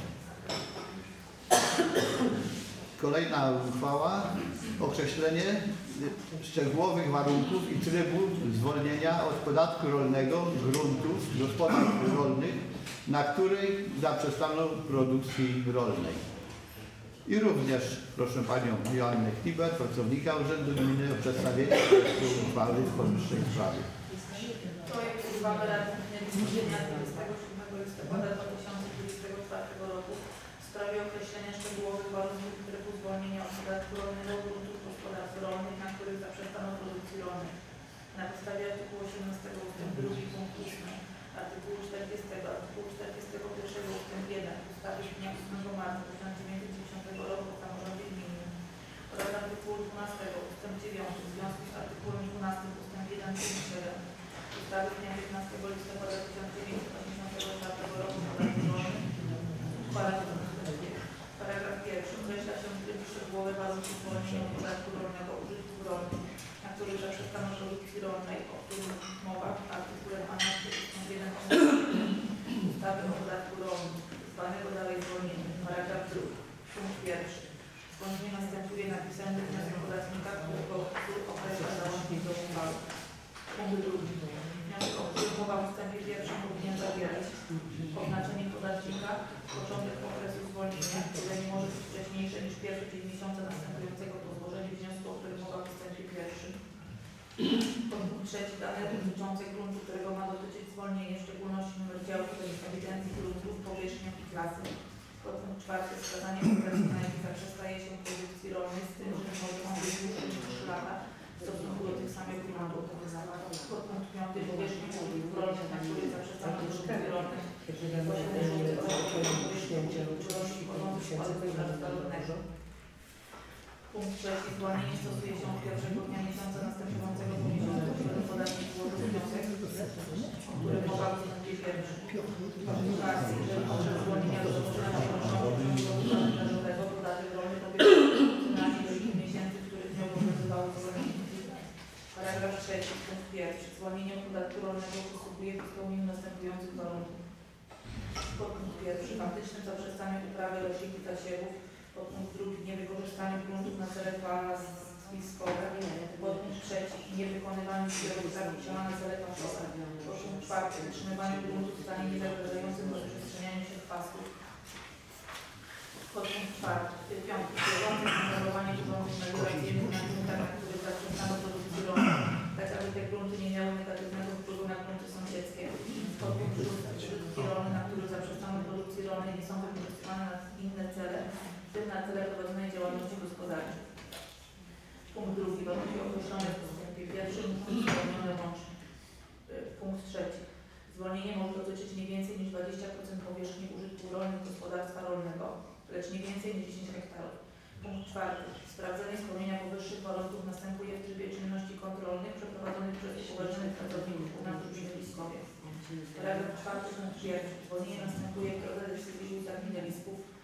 Kolejna uchwała. Określenie szczegółowych warunków i trybu zwolnienia od podatku rolnego gruntów gospodarstw rolnych, na której zaprzestano produkcji rolnej. I również proszę Panią Joannę Kniber, pracownika Urzędu Gminy, o przedstawienie projektu uchwały w powyższej sprawie. Projekt uchwały Rady Gminy z dnia 27 listopada 2024 roku w sprawie określenia szczegółowych warunków i trybu zwolnienia od podatku rolnego gruntów gospodarstw rolnych, na których zaprzestano produkcji rolnej. Na podstawie artykułu 18 ust. 2 punkt 8, artykułu 40, artykułu 41 ust. 1 ustawy z dnia 8 marca 1990 roku o samorządzie gminnym oraz artykułu 12 ust. 9 w związku z artykułem 12 ust. 1 punkt 7 ustawy z dnia 15 listopada 1984 roku o podatku rolnym uchwala paragraf 1. Określa się tryb szczegółowy warunków zwolnienia od podatku rolnego użytków rolnych, na których zaprzestano produkcji rolnej, o którym mowa w artykule 12 ust. 1 ustawy o podatku rolnym, zwanego dalej zwolnieniem. Paragraf 2. Punkt 1. Zwolnienie następuje na pisemny wniosek podatnika, którego określa załącznik do uchwały. Punkt 2. Wniosek, o którym mowa w ustępie 1 powinien zawierać oznaczenie podatnika, początek okresu zwolnienia, które nie może być wcześniejsze niż pierwszy dzień miesiąca następującego po złożeniu wniosku, o którym mowa w ustępie 1. Punkt 3. Dane dotyczące gruntu, którego ma dotyczyć zwolnienie, w szczególności numer działu ewidencji gruntów, powierzchnią i klasy. Punkt 4. Wskazanie okresu, na jaki zaprzestaje się produkcji rolnej, z tym, że nie może on być dłuższy niż 3 lata w stosunku do tych samych gruntów. Podpunkt 5. Powierzchni gruntów rolnych, na których zaprzestano produkcji rolnej. Punkt 3. Zwolnienie stosuje się od pierwszego dnia miesiąca następującego po miesiącu, w którym podatnik złożył wniosek, o którym mowa w ustępie 1. Punkt 4. Jeżeli okres zwolnienia rozpoczyna się od kalendarzowego, podatek rolny powierza do 7 miesięcy, w których nie obowiązywało zwolnienie. Paragraf 3. Punkt 1. Zwolnienie od podatku rolnego przysługuje w spełnieniu następujących warunków. Podpunkt 1. Faktycznym zaprzestaniu uprawy roślin i zasiewów. Podpunkt 2. Niewykorzystaniu gruntów na cele pastwiskowe. Podpunkt 3. Niewykonywaniu zbiorów zapisywania na cele paszowe. Podpunkt 4. Utrzymywaniu gruntów w stanie niezagrażającym rozprzestrzenianiu się chwastów. Podpunkt 4. 5. Kierujący kontrolowanie urządzeń melioracyjnych na gruntach, na których zaprzestano produkcji rolnej, tak aby te grunty nie miały negatywnego wpływu na grunty sąsiedzkie. Podpunkt 6. Środki rolne, na których zaprzestano produkcji rolnej, nie są wykorzystywane na inne cele, w tym na cele prowadzonej działalności gospodarczej. Punkt 2. Warunki określone w ustępie 1 muszą być spełnione łącznie. Punkt 3. Zwolnienie może dotyczyć nie więcej niż 20% powierzchni użytku rolnych gospodarstwa rolnego, lecz nie więcej niż 10 hektarów. Punkt 4. Sprawdzenie spełnienia powyższych warunków następuje w trybie czynności kontrolnych przeprowadzonych przez upoważnionych pracowników Urzędu Gminy Liskowie. Paragraf 4. Punkt 1. Zwolnienie następuje w drodze decyzji Wójta Gminy Lisków.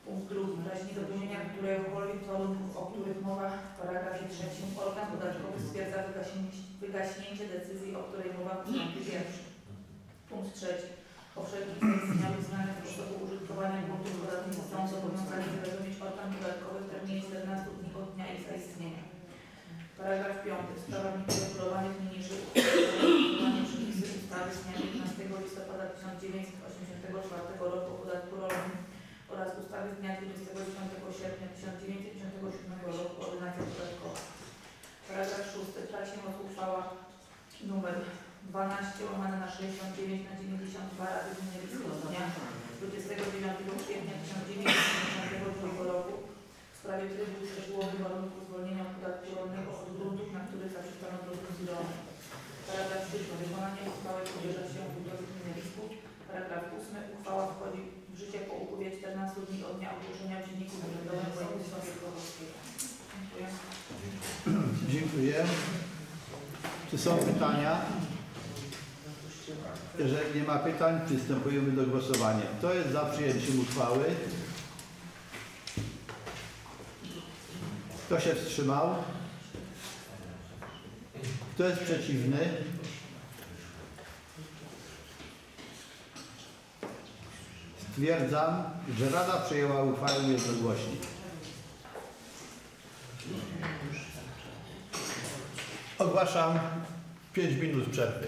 Punkt drugi. W razie niedopełnienia któregokolwiek warunków, o których mowa w paragrafie 3, organ podatkowy stwierdza wygaśnięcie decyzji, o której mowa w punkcie 1. Punkt trzeci. O wszelkich zaistniałych zmianach sposobu użytkowania gruntów podatników są zobowiązani zawiadomić organ podatkowy w terminie 14 dni od dnia ich zaistnienia. Paragraf 5. W sprawach nieprzeregulowanych niniejszych uregulowanie przepisy ustawy z dnia 15 listopada 1984 roku o podatku rolnym oraz ustawy z dnia 29 sierpnia 1997 roku o ordynacji podatkowej. Paragraf 6. Traci moc uchwała nr 12/69/92 Rady Gminy Lisko z dnia 29 kwietnia 1992 roku w sprawie trybu i szczegółowych warunków zwolnienia od podatku rolnego od gruntów, na których zaprzestano produkcji rolnej. Paragraf 7. Wykonanie uchwały powierza się wójtowi gminy Lisków. Paragraf 8. Uchwała wchodzi w życie po upływie 14 dni od dnia ogłoszenia w Dzienniku Urzędowym Województwa Wielkopolskiego. Dziękuję. Dziękuję. Czy są pytania? Jeżeli nie ma pytań, przystępujemy do głosowania. Kto jest za przyjęciem uchwały? Kto się wstrzymał? Kto jest przeciwny? Stwierdzam, że Rada przyjęła uchwałę jednogłośnie. Ogłaszam 5 minut przerwy.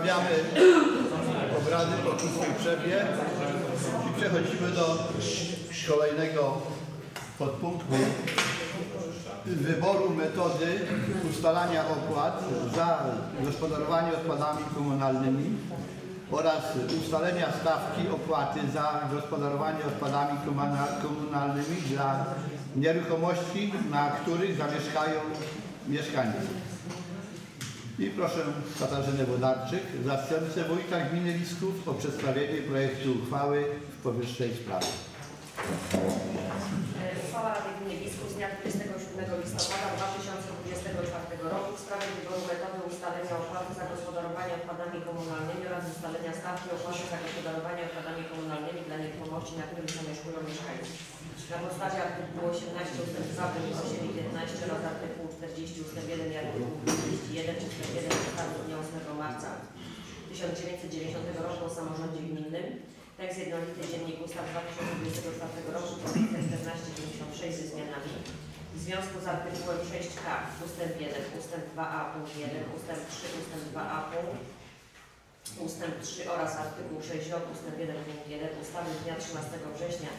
Wznawiamy obrady po krótkiej przerwie i przechodzimy do kolejnego podpunktu wyboru metody ustalania opłat za gospodarowanie odpadami komunalnymi oraz ustalenia stawki opłaty za gospodarowanie odpadami komunalnymi dla nieruchomości, na których zamieszkają mieszkańcy. I proszę Katarzynę Włodarczyk, zastępcę wójta gminy Lisków, o przedstawienie projektu uchwały w powyższej sprawie. Uchwała Rady Gminy Lisków z dnia 27 listopada 2024 roku w sprawie wyboru metody ustalenia opłaty za gospodarowanie odpadami komunalnymi oraz ustalenia stawki opłaty za gospodarowanie odpadami komunalnymi dla nieruchomości, na których zamieszkują mieszkańcy. Na podstawie artykułu 18 ust. 2, punkt 8 i 15 oraz artykułu 40 ust. 1 i artykułu 41 ust. 1 ustawy z dnia 8 marca 1990 roku o samorządzie gminnym. Tekst jednolity Dziennik Ustaw 2024 roku, pozycja 1496 ze zmianami. W związku z artykułem 6k ust. 1, ust. 2a punkt 1, ust. 3, ust. 2a punkt, ust. 3 oraz artykuł 6j ust. 1 punkt 1 ustawy z dnia 13 września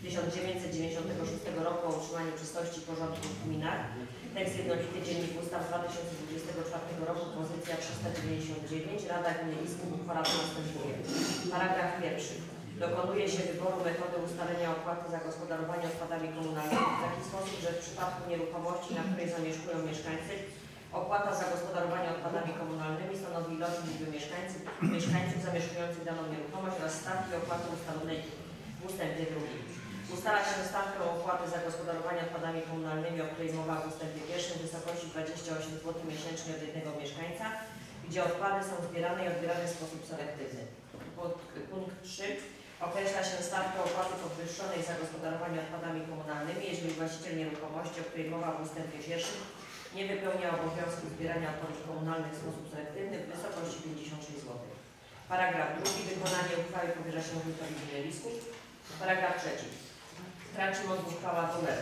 1996 roku o utrzymaniu czystości i porządku w gminach. Tekst jednolity Dziennik Ustaw 2024 roku, pozycja 399. Rada Gminy Lisków uchwala co następuje. Paragraf pierwszy. Dokonuje się wyboru metody ustalenia opłaty za gospodarowanie odpadami komunalnymi w taki sposób, że w przypadku nieruchomości, na której zamieszkują mieszkańcy, opłata za gospodarowanie odpadami komunalnymi stanowi ilość liczby mieszkańców zamieszkujących daną nieruchomość oraz stawki opłaty ustalonej w ustępie 2. Ustala się stawkę opłaty za gospodarowanie odpadami komunalnymi, o której mowa w ustępie 1 w wysokości 28 zł miesięcznie od jednego mieszkańca, gdzie odpady są zbierane i odbierane w sposób selektywny. Punkt 3. Określa się stawkę opłaty podwyższonej za gospodarowanie odpadami komunalnymi, jeżeli właściciel nieruchomości, o której mowa w ustępie 1, nie wypełnia obowiązku zbierania odpadów komunalnych w sposób selektywny w wysokości 56 zł. Paragraf 2. Wykonanie uchwały powierza się wójtowi gminy Lisków. Paragraf 3. Traci moc uchwała nr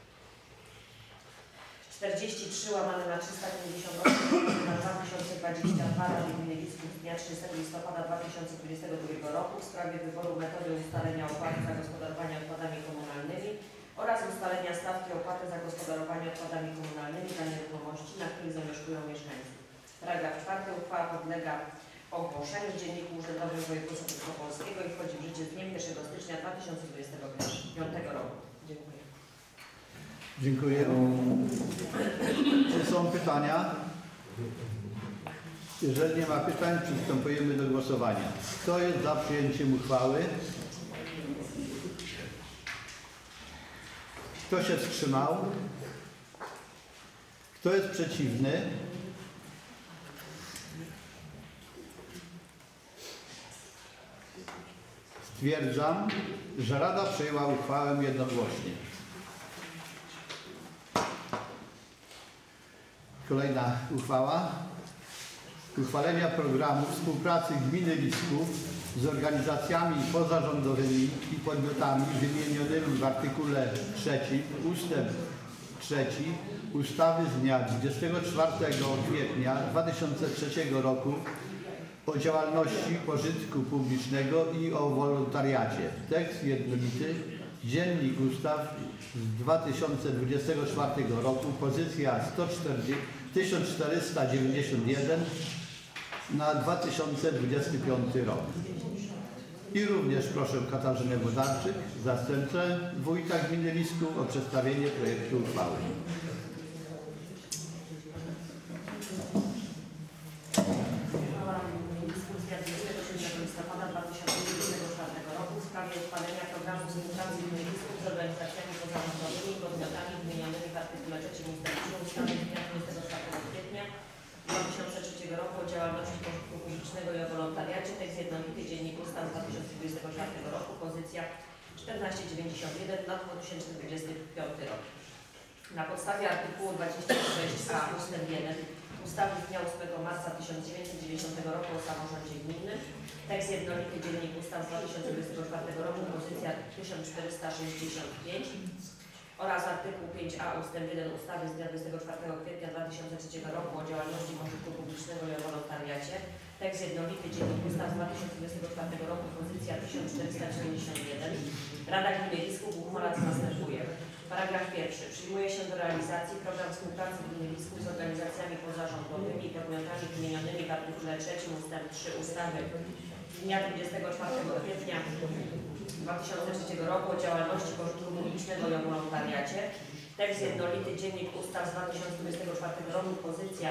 43 łamane na 358 na 2022 Rady Gminy Lisków z dnia 30 listopada 2022 roku w sprawie wyboru metody ustalenia opłaty za gospodarowanie odpadami komunalnymi oraz ustalenia stawki opłaty za gospodarowanie odpadami komunalnymi dla nieruchomości, na których zamieszkują mieszkańcy. Paragraf 4. Uchwała podlega ogłoszeniu w Dzienniku Urzędowym Województwa Wielkopolskiego i wchodzi w życie z dniem 1 stycznia 2025 roku. Dziękuję. Dziękuję. Czy są pytania? Jeżeli nie ma pytań, przystępujemy do głosowania. Kto jest za przyjęciem uchwały? Kto się wstrzymał? Kto jest przeciwny? Stwierdzam, że Rada przyjęła uchwałę jednogłośnie. Kolejna uchwała. Uchwalenia programu współpracy gminy Lisków z organizacjami pozarządowymi i podmiotami wymienionymi w artykule 3 ustęp 3 ustawy z dnia 24 kwietnia 2003 roku o działalności pożytku publicznego i o wolontariacie. Tekst jednolity Dziennik Ustaw z 2024 roku, pozycja 1491 na 2025 rok. I również proszę Katarzynę Włodarczyk, zastępcę wójta gminy Lisków, o przedstawienie projektu uchwały. Listopada 2024 roku w sprawie uchwalenia programu współpracy gminy Lisków z organizacjami pozarządowymi i podmiotami wymienionymi w artykule 3 ust. 3 ustawy z dnia 24 kwietnia 2003 roku o działalności pożytku publicznego i o wolontariacie. Tekst jednolity Dziennik Ustaw z 2024 roku, pozycja 1491 na 2025 rok. Na podstawie artykułu 26a ust. 1 ustawy z dnia 8 marca 1990 roku o samorządzie gminnym. Tekst jednolity Dziennik Ustaw z 2024 roku, pozycja 1465 oraz artykuł 5a ust. 1 ustawy z dnia 24 kwietnia 2003 roku o działalności pożytku publicznego i o wolontariacie. Tekst jednolity, Dziennik Ustaw z 2024 roku, pozycja 1491. Rada Gminy Lisków uchwala, co następuje. Paragraf pierwszy. Przyjmuje się do realizacji program współpracy Gminy Lisków z organizacjami pozarządowymi i podmiotami wymienionymi w artykule 3 ust. 3 ustawy z dnia 24 kwietnia 2003 roku o działalności pożytku publicznego i o wolontariacie. Tekst jednolity, Dziennik Ustaw z 2024 roku, pozycja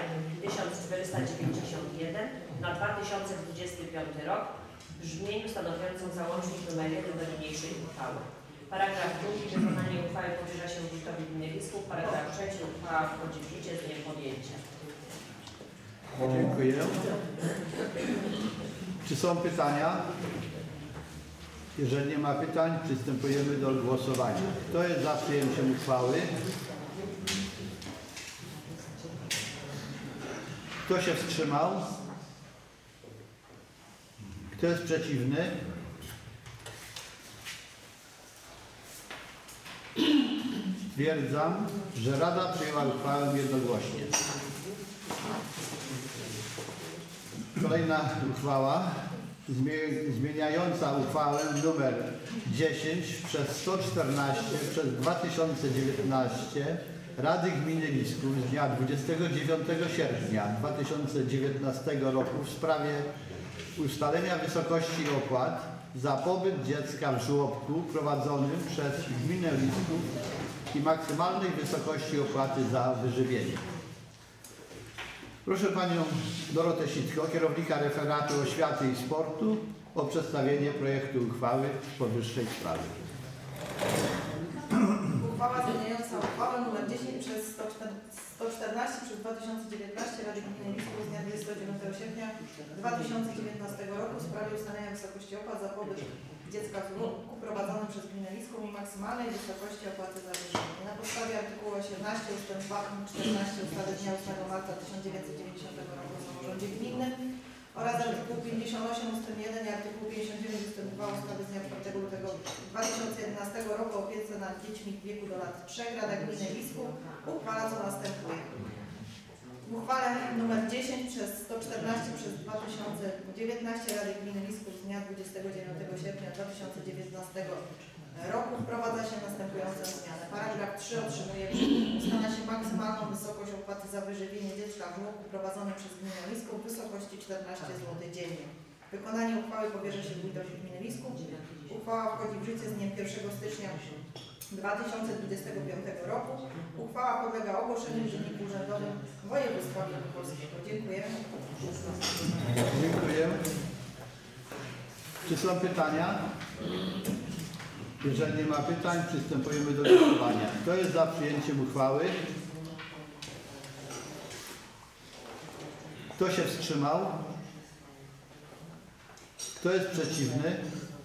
1491 na 2025 rok w brzmieniu stanowiącym załącznik nr 1 do niniejszej uchwały. Paragraf drugi. Wykonanie uchwały powierza się wójtowi gminy Lisków. Paragraf trzeci. Uchwała wchodzi w życie z dniem podjęcia. Dziękuję. Czy są pytania? Jeżeli nie ma pytań, przystępujemy do głosowania. Kto jest za przyjęciem uchwały? Kto się wstrzymał? Kto jest przeciwny? Stwierdzam, że Rada przyjęła uchwałę jednogłośnie. Kolejna uchwała zmieniająca uchwałę nr 10 przez 114 przez 2019 Rady Gminy Lisków z dnia 29 sierpnia 2019 roku w sprawie ustalenia wysokości opłat za pobyt dziecka w żłobku prowadzonym przez Gminę Lisków i maksymalnej wysokości opłaty za wyżywienie. Proszę Panią Dorotę Sitko, kierownika referatu oświaty i sportu, o przedstawienie projektu uchwały w powyższej sprawie. Uchwała zmieniająca uchwałę nr 10 przez 114 przez 2019 Rady Gminy Lisków z dnia 29 sierpnia 2019 roku w sprawie ustalenia wysokości opłat za pobyt dziecka w żłobku prowadzonym przez Gminę Lisków i maksymalnej wysokości opłaty za wyżywienie. Na podstawie artykułu 18 ust. 2 punkt 14 ustawy z dnia 8 marca 1990 roku o samorządzie gminnym oraz artykuł 58 ust. 1 i artykuł 59 ust. 2 ustawy z dnia 4 lutego 2011 roku o opiece nad dziećmi w wieku do lat 3 Rada Gminy Lisków uchwala, co następuje. W uchwale nr 10 przez 114 przez 2019 Rady Gminy Lisków z dnia 29 sierpnia 2019 roku wprowadza się następujące zmiany. Paragraf 3 otrzymuje ustala się maksymalną wysokość opłaty za wyżywienie dziecka w żłobku prowadzonym przez Gminę Lisków w wysokości 14 zł dziennie. Wykonanie uchwały powierza się wójtowi Gminy Lisków. Uchwała wchodzi w życie z dniem 1 stycznia 2025 roku. Uchwała podlega ogłoszeniu w Dzienniku Urzędowym Województwa Wielkopolskiego. Dziękuję. Dziękuję. Czy są pytania? Jeżeli nie ma pytań, przystępujemy do głosowania. Kto jest za przyjęciem uchwały? Kto się wstrzymał? Kto jest przeciwny?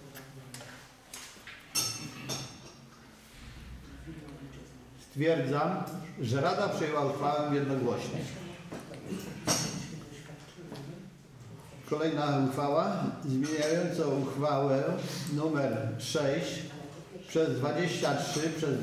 Stwierdzam, że Rada przyjęła uchwałę jednogłośnie. Kolejna uchwała zmieniająca uchwałę nr 6 przez 23 przez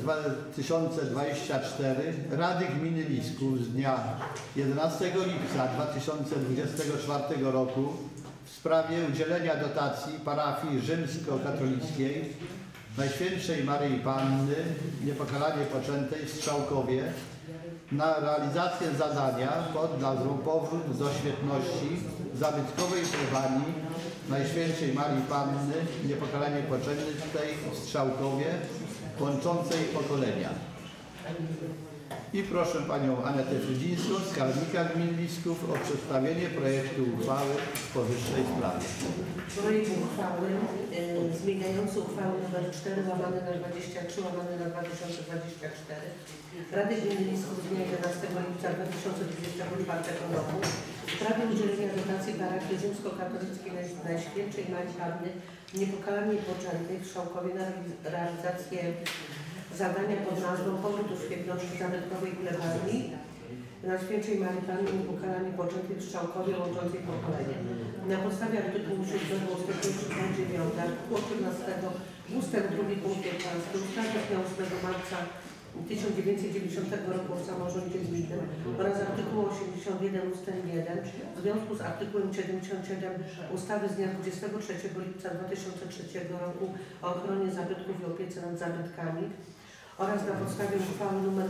2024 Rady Gminy Lisków z dnia 11 lipca 2024 roku w sprawie udzielenia dotacji parafii rzymskokatolickiej Najświętszej Maryi Panny Niepokalanie Poczętej w Strzałkowie na realizację zadania pod nazwą Powrót do Świetności zabytkowej plebanii Najświętszej Marii Panny Niepokalanie Poczętej w Strzałkowie łączącej pokolenia. I proszę Panią Anetę Frydzińską, skarbnika gminy Lisków, o przedstawienie projektu uchwały w powyższej sprawie. Projekt uchwały zmieniający uchwałę nr 4 łamane na 23 łamane na 2024 Rady Gminy Lisków z dnia 11 lipca 2024 roku w sprawie udzielenia dotacji parafii rzymskokatolickiej Najświętszej Marii Panny Niepokalanie Poczętej w Strzałkowie na realizację zadania pod nazwą Powrót do Świetności zabytkowej plebanii Najświętszej Marii Panny Niepokalanie Poczętej w Strzałkowie łączącej pokolenie. Na podstawie artykułu 7 ust. 1 9, artykułu 18 ust. 2 punkt 15 ustawy z dnia 8 marca 1990 roku o samorządzie gminnym oraz artykułu 81 ust. 1 w związku z artykułem 77 ustawy z dnia 23 lipca 2003 roku o ochronie zabytków i opiece nad zabytkami oraz na podstawie uchwały nr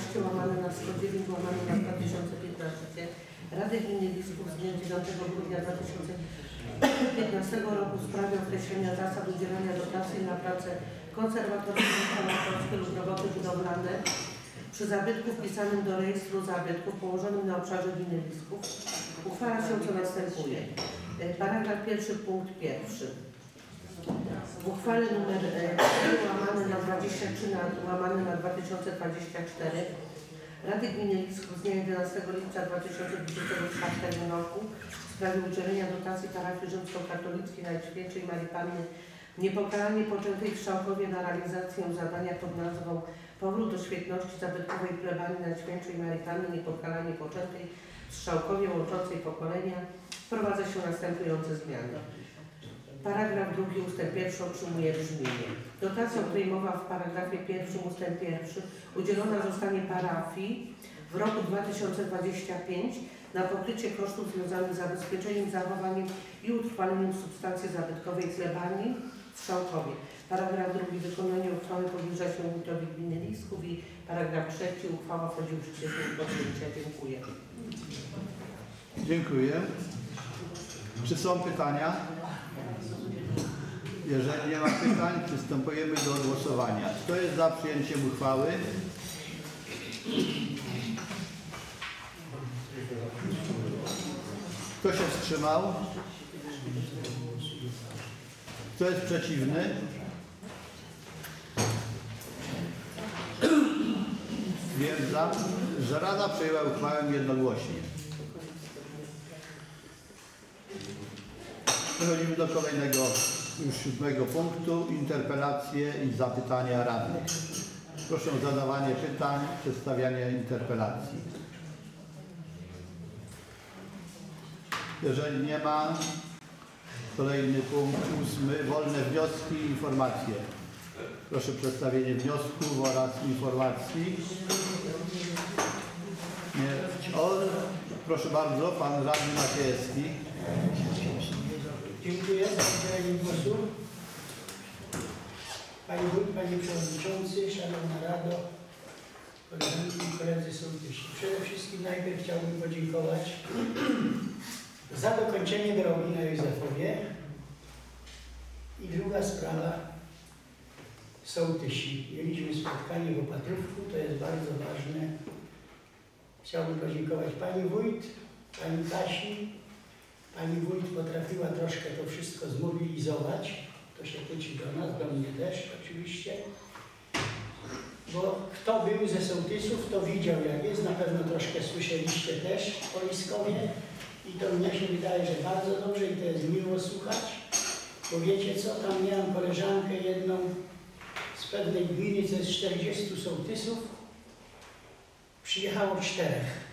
12/109/2015 Rady Gminy Liszków z dnia 9 grudnia 2015 roku w sprawie określenia zasad udzielania dotacji na prace konserwatorskie lub roboty budowlane przy zabytku wpisanym do rejestru zabytków położonym na obszarze gminy Liszków uchwala się co następuje. Paragraf pierwszy, punkt pierwszy. W uchwale nr 3/23/2024 Rady Gminy Liszków z dnia 11 lipca 2024 roku w sprawie udzielenia dotacji parafii rzymskokatolickiej Najświętszej Marii Panny Niepokalanie Poczętej w Strzałkowie na realizację zadania pod nazwą Powrót do świetności zabytkowej plebanii Najświętszej Marii Panny Niepokalanie Poczętej w Strzałkowie łączącej pokolenia wprowadza się następujące zmiany. Paragraf 2 ust. 1 otrzymuje brzmienie. Dotacja, o której mowa w paragrafie 1 ust. 1 udzielona zostanie parafii w roku 2025 na pokrycie kosztów związanych z zabezpieczeniem, zachowaniem i utrwaleniem substancji zabytkowej plebanii w Strzałkowie. Paragraf 2. Wykonanie uchwały powierza się wójtowi gminy Liszków i paragraf 3. Uchwała wchodzi w życie z dniem podjęcia. Dziękuję. Dziękuję. Czy są pytania? Jeżeli nie ma pytań, przystępujemy do głosowania. Kto jest za przyjęciem uchwały? Kto się wstrzymał? Kto jest przeciwny? Stwierdzam, że Rada przyjęła uchwałę jednogłośnie. Przechodzimy do kolejnego, już 7. punktu. Interpelacje i zapytania radnych. Proszę o zadawanie pytań, przedstawianie interpelacji. Jeżeli nie ma, kolejny punkt 8. Wolne wnioski i informacje. Proszę o przedstawienie wniosków oraz informacji. Nie. Proszę bardzo, pan radny Maciejewski. Dziękuję za udzielenie głosu. Panie Wójt, Panie Przewodniczący, Szanowna Rado, koleżanki i koledzy sołtysi. Przede wszystkim najpierw chciałbym podziękować za dokończenie drogi na Józefowie. I druga sprawa, sołtysi. Mieliśmy spotkanie w Opatrówku, to jest bardzo ważne. Chciałbym podziękować Pani Wójt, Pani Kasi. Pani Wójt potrafiła troszkę to wszystko zmobilizować. To się tyczy do nas, do mnie też oczywiście. Bo kto był ze sołtysów, to widział jak jest. Na pewno troszkę słyszeliście też o Liskowie. I to mnie się wydaje, że bardzo dobrze i to jest miło słuchać. Bo wiecie co, tam miałam koleżankę jedną z pewnej gminy, co jest 40 sołtysów. Przyjechało 4.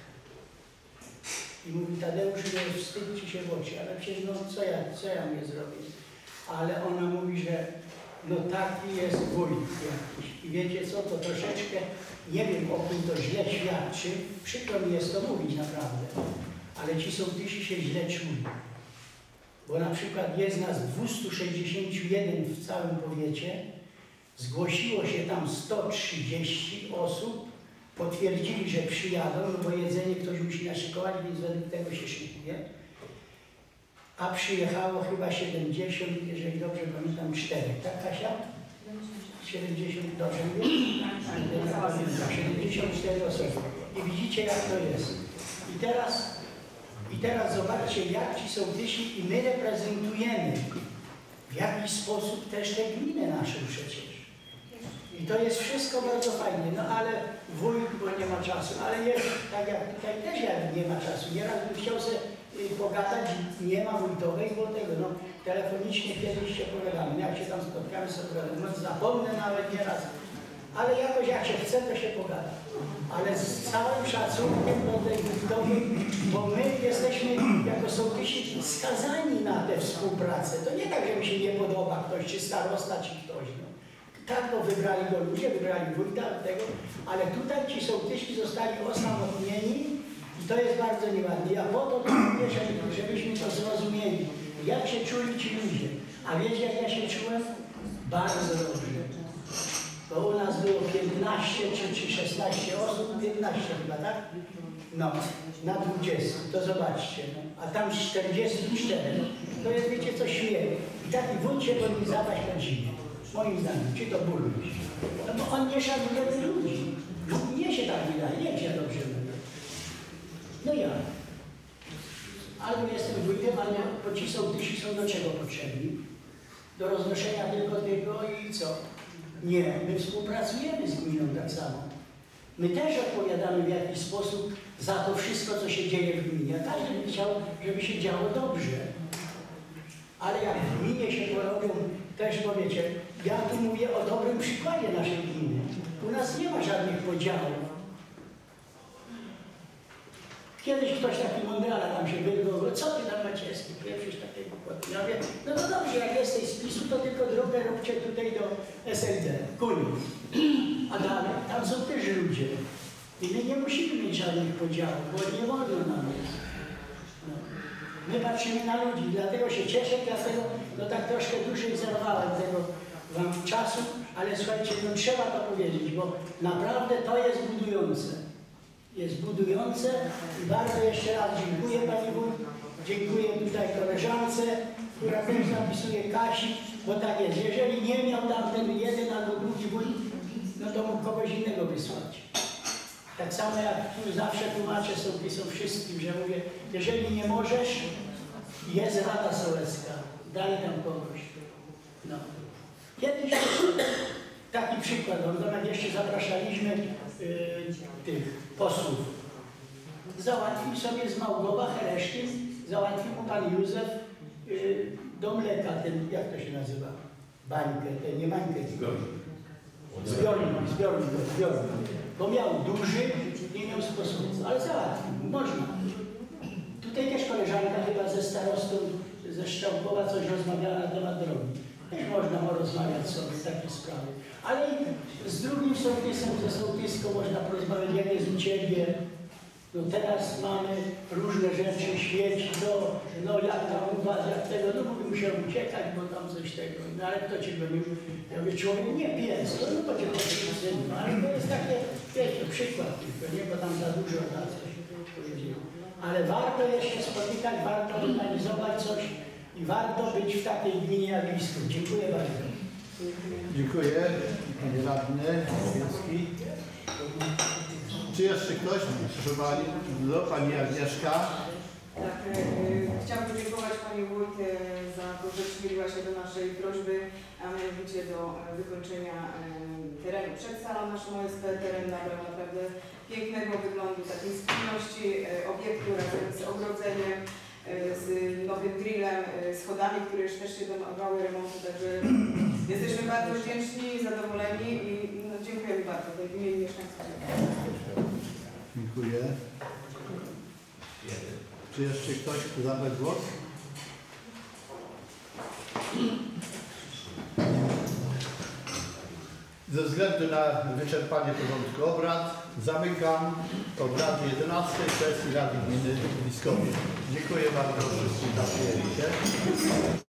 I mówi, Tadeusz, nie wstyd ci się w oczy, ale przecież no co ja mnie zrobię? Ale ona mówi, że no taki jest wójt jakiś. I wiecie co, to troszeczkę, nie wiem o kim to źle świadczy, przykro mi jest to mówić naprawdę, ale ci sołtysi się źle czuli. Bo na przykład jest nas 261 w całym powiecie, zgłosiło się tam 130 osób, potwierdzili, że przyjadą, no bo jedzenie ktoś musi naszykować, więc według tego się szykuje. A przyjechało chyba 70, jeżeli dobrze pamiętam, 4. Tak, Kasia? 70, dobrze mówię? 74 osoby. I widzicie, jak to jest. I teraz zobaczcie, jak ci sołtysi i my reprezentujemy w jakiś sposób też te gminy nasze przecież. I to jest wszystko bardzo fajnie, no ale wójt, bo nie ma czasu, ale jest, tak jak tutaj też jak nie ma czasu, nieraz bym chciał sobie pogadać, nie ma wójtowej, bo tego, no telefonicznie kiedyś się pogadamy, jak się tam spotkamy sobie, no zapomnę nawet nieraz, ale jakoś jak się chce, to się pogada. Ale z całym szacunkiem do tej wójtowej, bo my jesteśmy jako sołtysi skazani na tę współpracę. To nie tak, że mi się nie podoba ktoś, czy starosta, czy ktoś. No. Tak, bo wybrali go ludzie, wybrali wójta tego, ale tutaj ci sołtysi zostali osamotnieni i to jest bardzo nieładne. Ja po to mówię, żebyśmy to zrozumieli, jak się czuli ci ludzie. A wiecie, jak ja się czułem? Bardzo dobrze. Bo u nas było 15 czy 16 osób, 15 chyba, tak? No, na 20, to zobaczcie. No. A tam 44, to jest, wiecie co, śmiech. I taki wójt się powinien zabrać na zimę. Moim zdaniem, czy to burmistrz. No bo on nie szanuje ludzi. No, mnie się tak wydaje, nie się dobrze mówię. No ja. Albo jestem wójtem, bo ci sołtysi są do czego potrzebni? Do roznoszenia tylko tego i co? Nie, my współpracujemy z gminą tak samo. My też odpowiadamy w jakiś sposób za to wszystko, co się dzieje w gminie. Każdy by chciał, żeby się działo dobrze. Ale jak w gminie się porobią, też powiecie, ja tu mówię o dobrym przykładzie naszej gminy. U nas nie ma żadnych podziałów. Kiedyś ktoś taki mądrala tam się wyrwał, co ty tam Maciejski, pierwszyś takiej głupoty. Ja mówię, no to dobrze, jak jesteś z PiS-u, to tylko drogę róbcie tutaj do SLD, koniec. A dalej, tam są też ludzie. I my nie musimy mieć żadnych podziałów, bo nie wolno nam jest. No. My patrzymy na ludzi, dlatego się cieszę, dlatego no tak troszkę dłużej zerwałem tego wam czasu, ale słuchajcie, no trzeba to powiedzieć, bo naprawdę to jest budujące. Jest budujące i bardzo jeszcze raz dziękuję Pani Wójt, dziękuję tutaj koleżance, która też zapisuje Kasi, bo tak jest, jeżeli nie miał tam ten jeden albo drugi wójt, no to mógł kogoś innego wysłać. Tak samo jak tu zawsze tłumaczę są wszystkim, że mówię, jeżeli nie możesz, jest Rada Sołecka, daj tam kogoś. No. Kiedyś taki przykład, jak jeszcze zapraszaliśmy tych posłów. Załatwił sobie z Małgowa Hereszkiem, załatwił mu pan Józef do mleka, ten, jak to się nazywa? Bańkę, nie bańkę, zbiornik. Bo miał duży, nie miał sposobu, ale załatwił, można. Tutaj też koleżanka chyba ze starostą ze Szczałkowa coś rozmawiała na temat drogi. Też można porozmawiać sobie takie sprawy. Ale z drugim sołtysem, ze sołtyską można porozmawiać, jak jest u Ciebie. No teraz mamy różne rzeczy, świeci, no jak tam u Was, jak tego, no bo musiał uciekać, bo tam coś tego. No ale kto Cię gonił? Ja mówię, człowiek nie pies, no bo Cię synu. Ale to jest takie, wiecie, przykład tylko, nie, bo tam za dużo na coś powiedział. Ale warto jeszcze spotykać, warto organizować coś i warto być w takiej gminie jak Wisków. Dziękuję bardzo. Dziękuję, Panie Radny Wielski. Czy jeszcze ktoś? Proszę Pani, Pani Agnieszka. Tak, chciałam podziękować Pani Wójt za to, że przychyliła się do naszej prośby, a mianowicie do wykończenia terenu przed salą naszą OSP. Teren nabrał naprawdę pięknego wyglądu, takiej spójności obiektu razem z ogrodzeniem, z nowym grillem, schodami, które już też się domagały remontu, także jesteśmy bardzo wdzięczni, zadowoleni i no, dziękujemy bardzo w imieniu mieszkańców. Dziękuję. Czy jeszcze ktoś chce zabrać głos? Ze względu na wyczerpanie porządku obrad zamykam obrady 11. sesji Rady Gminy w Wiskowie. Dziękuję bardzo wszystkim za przyjęcie.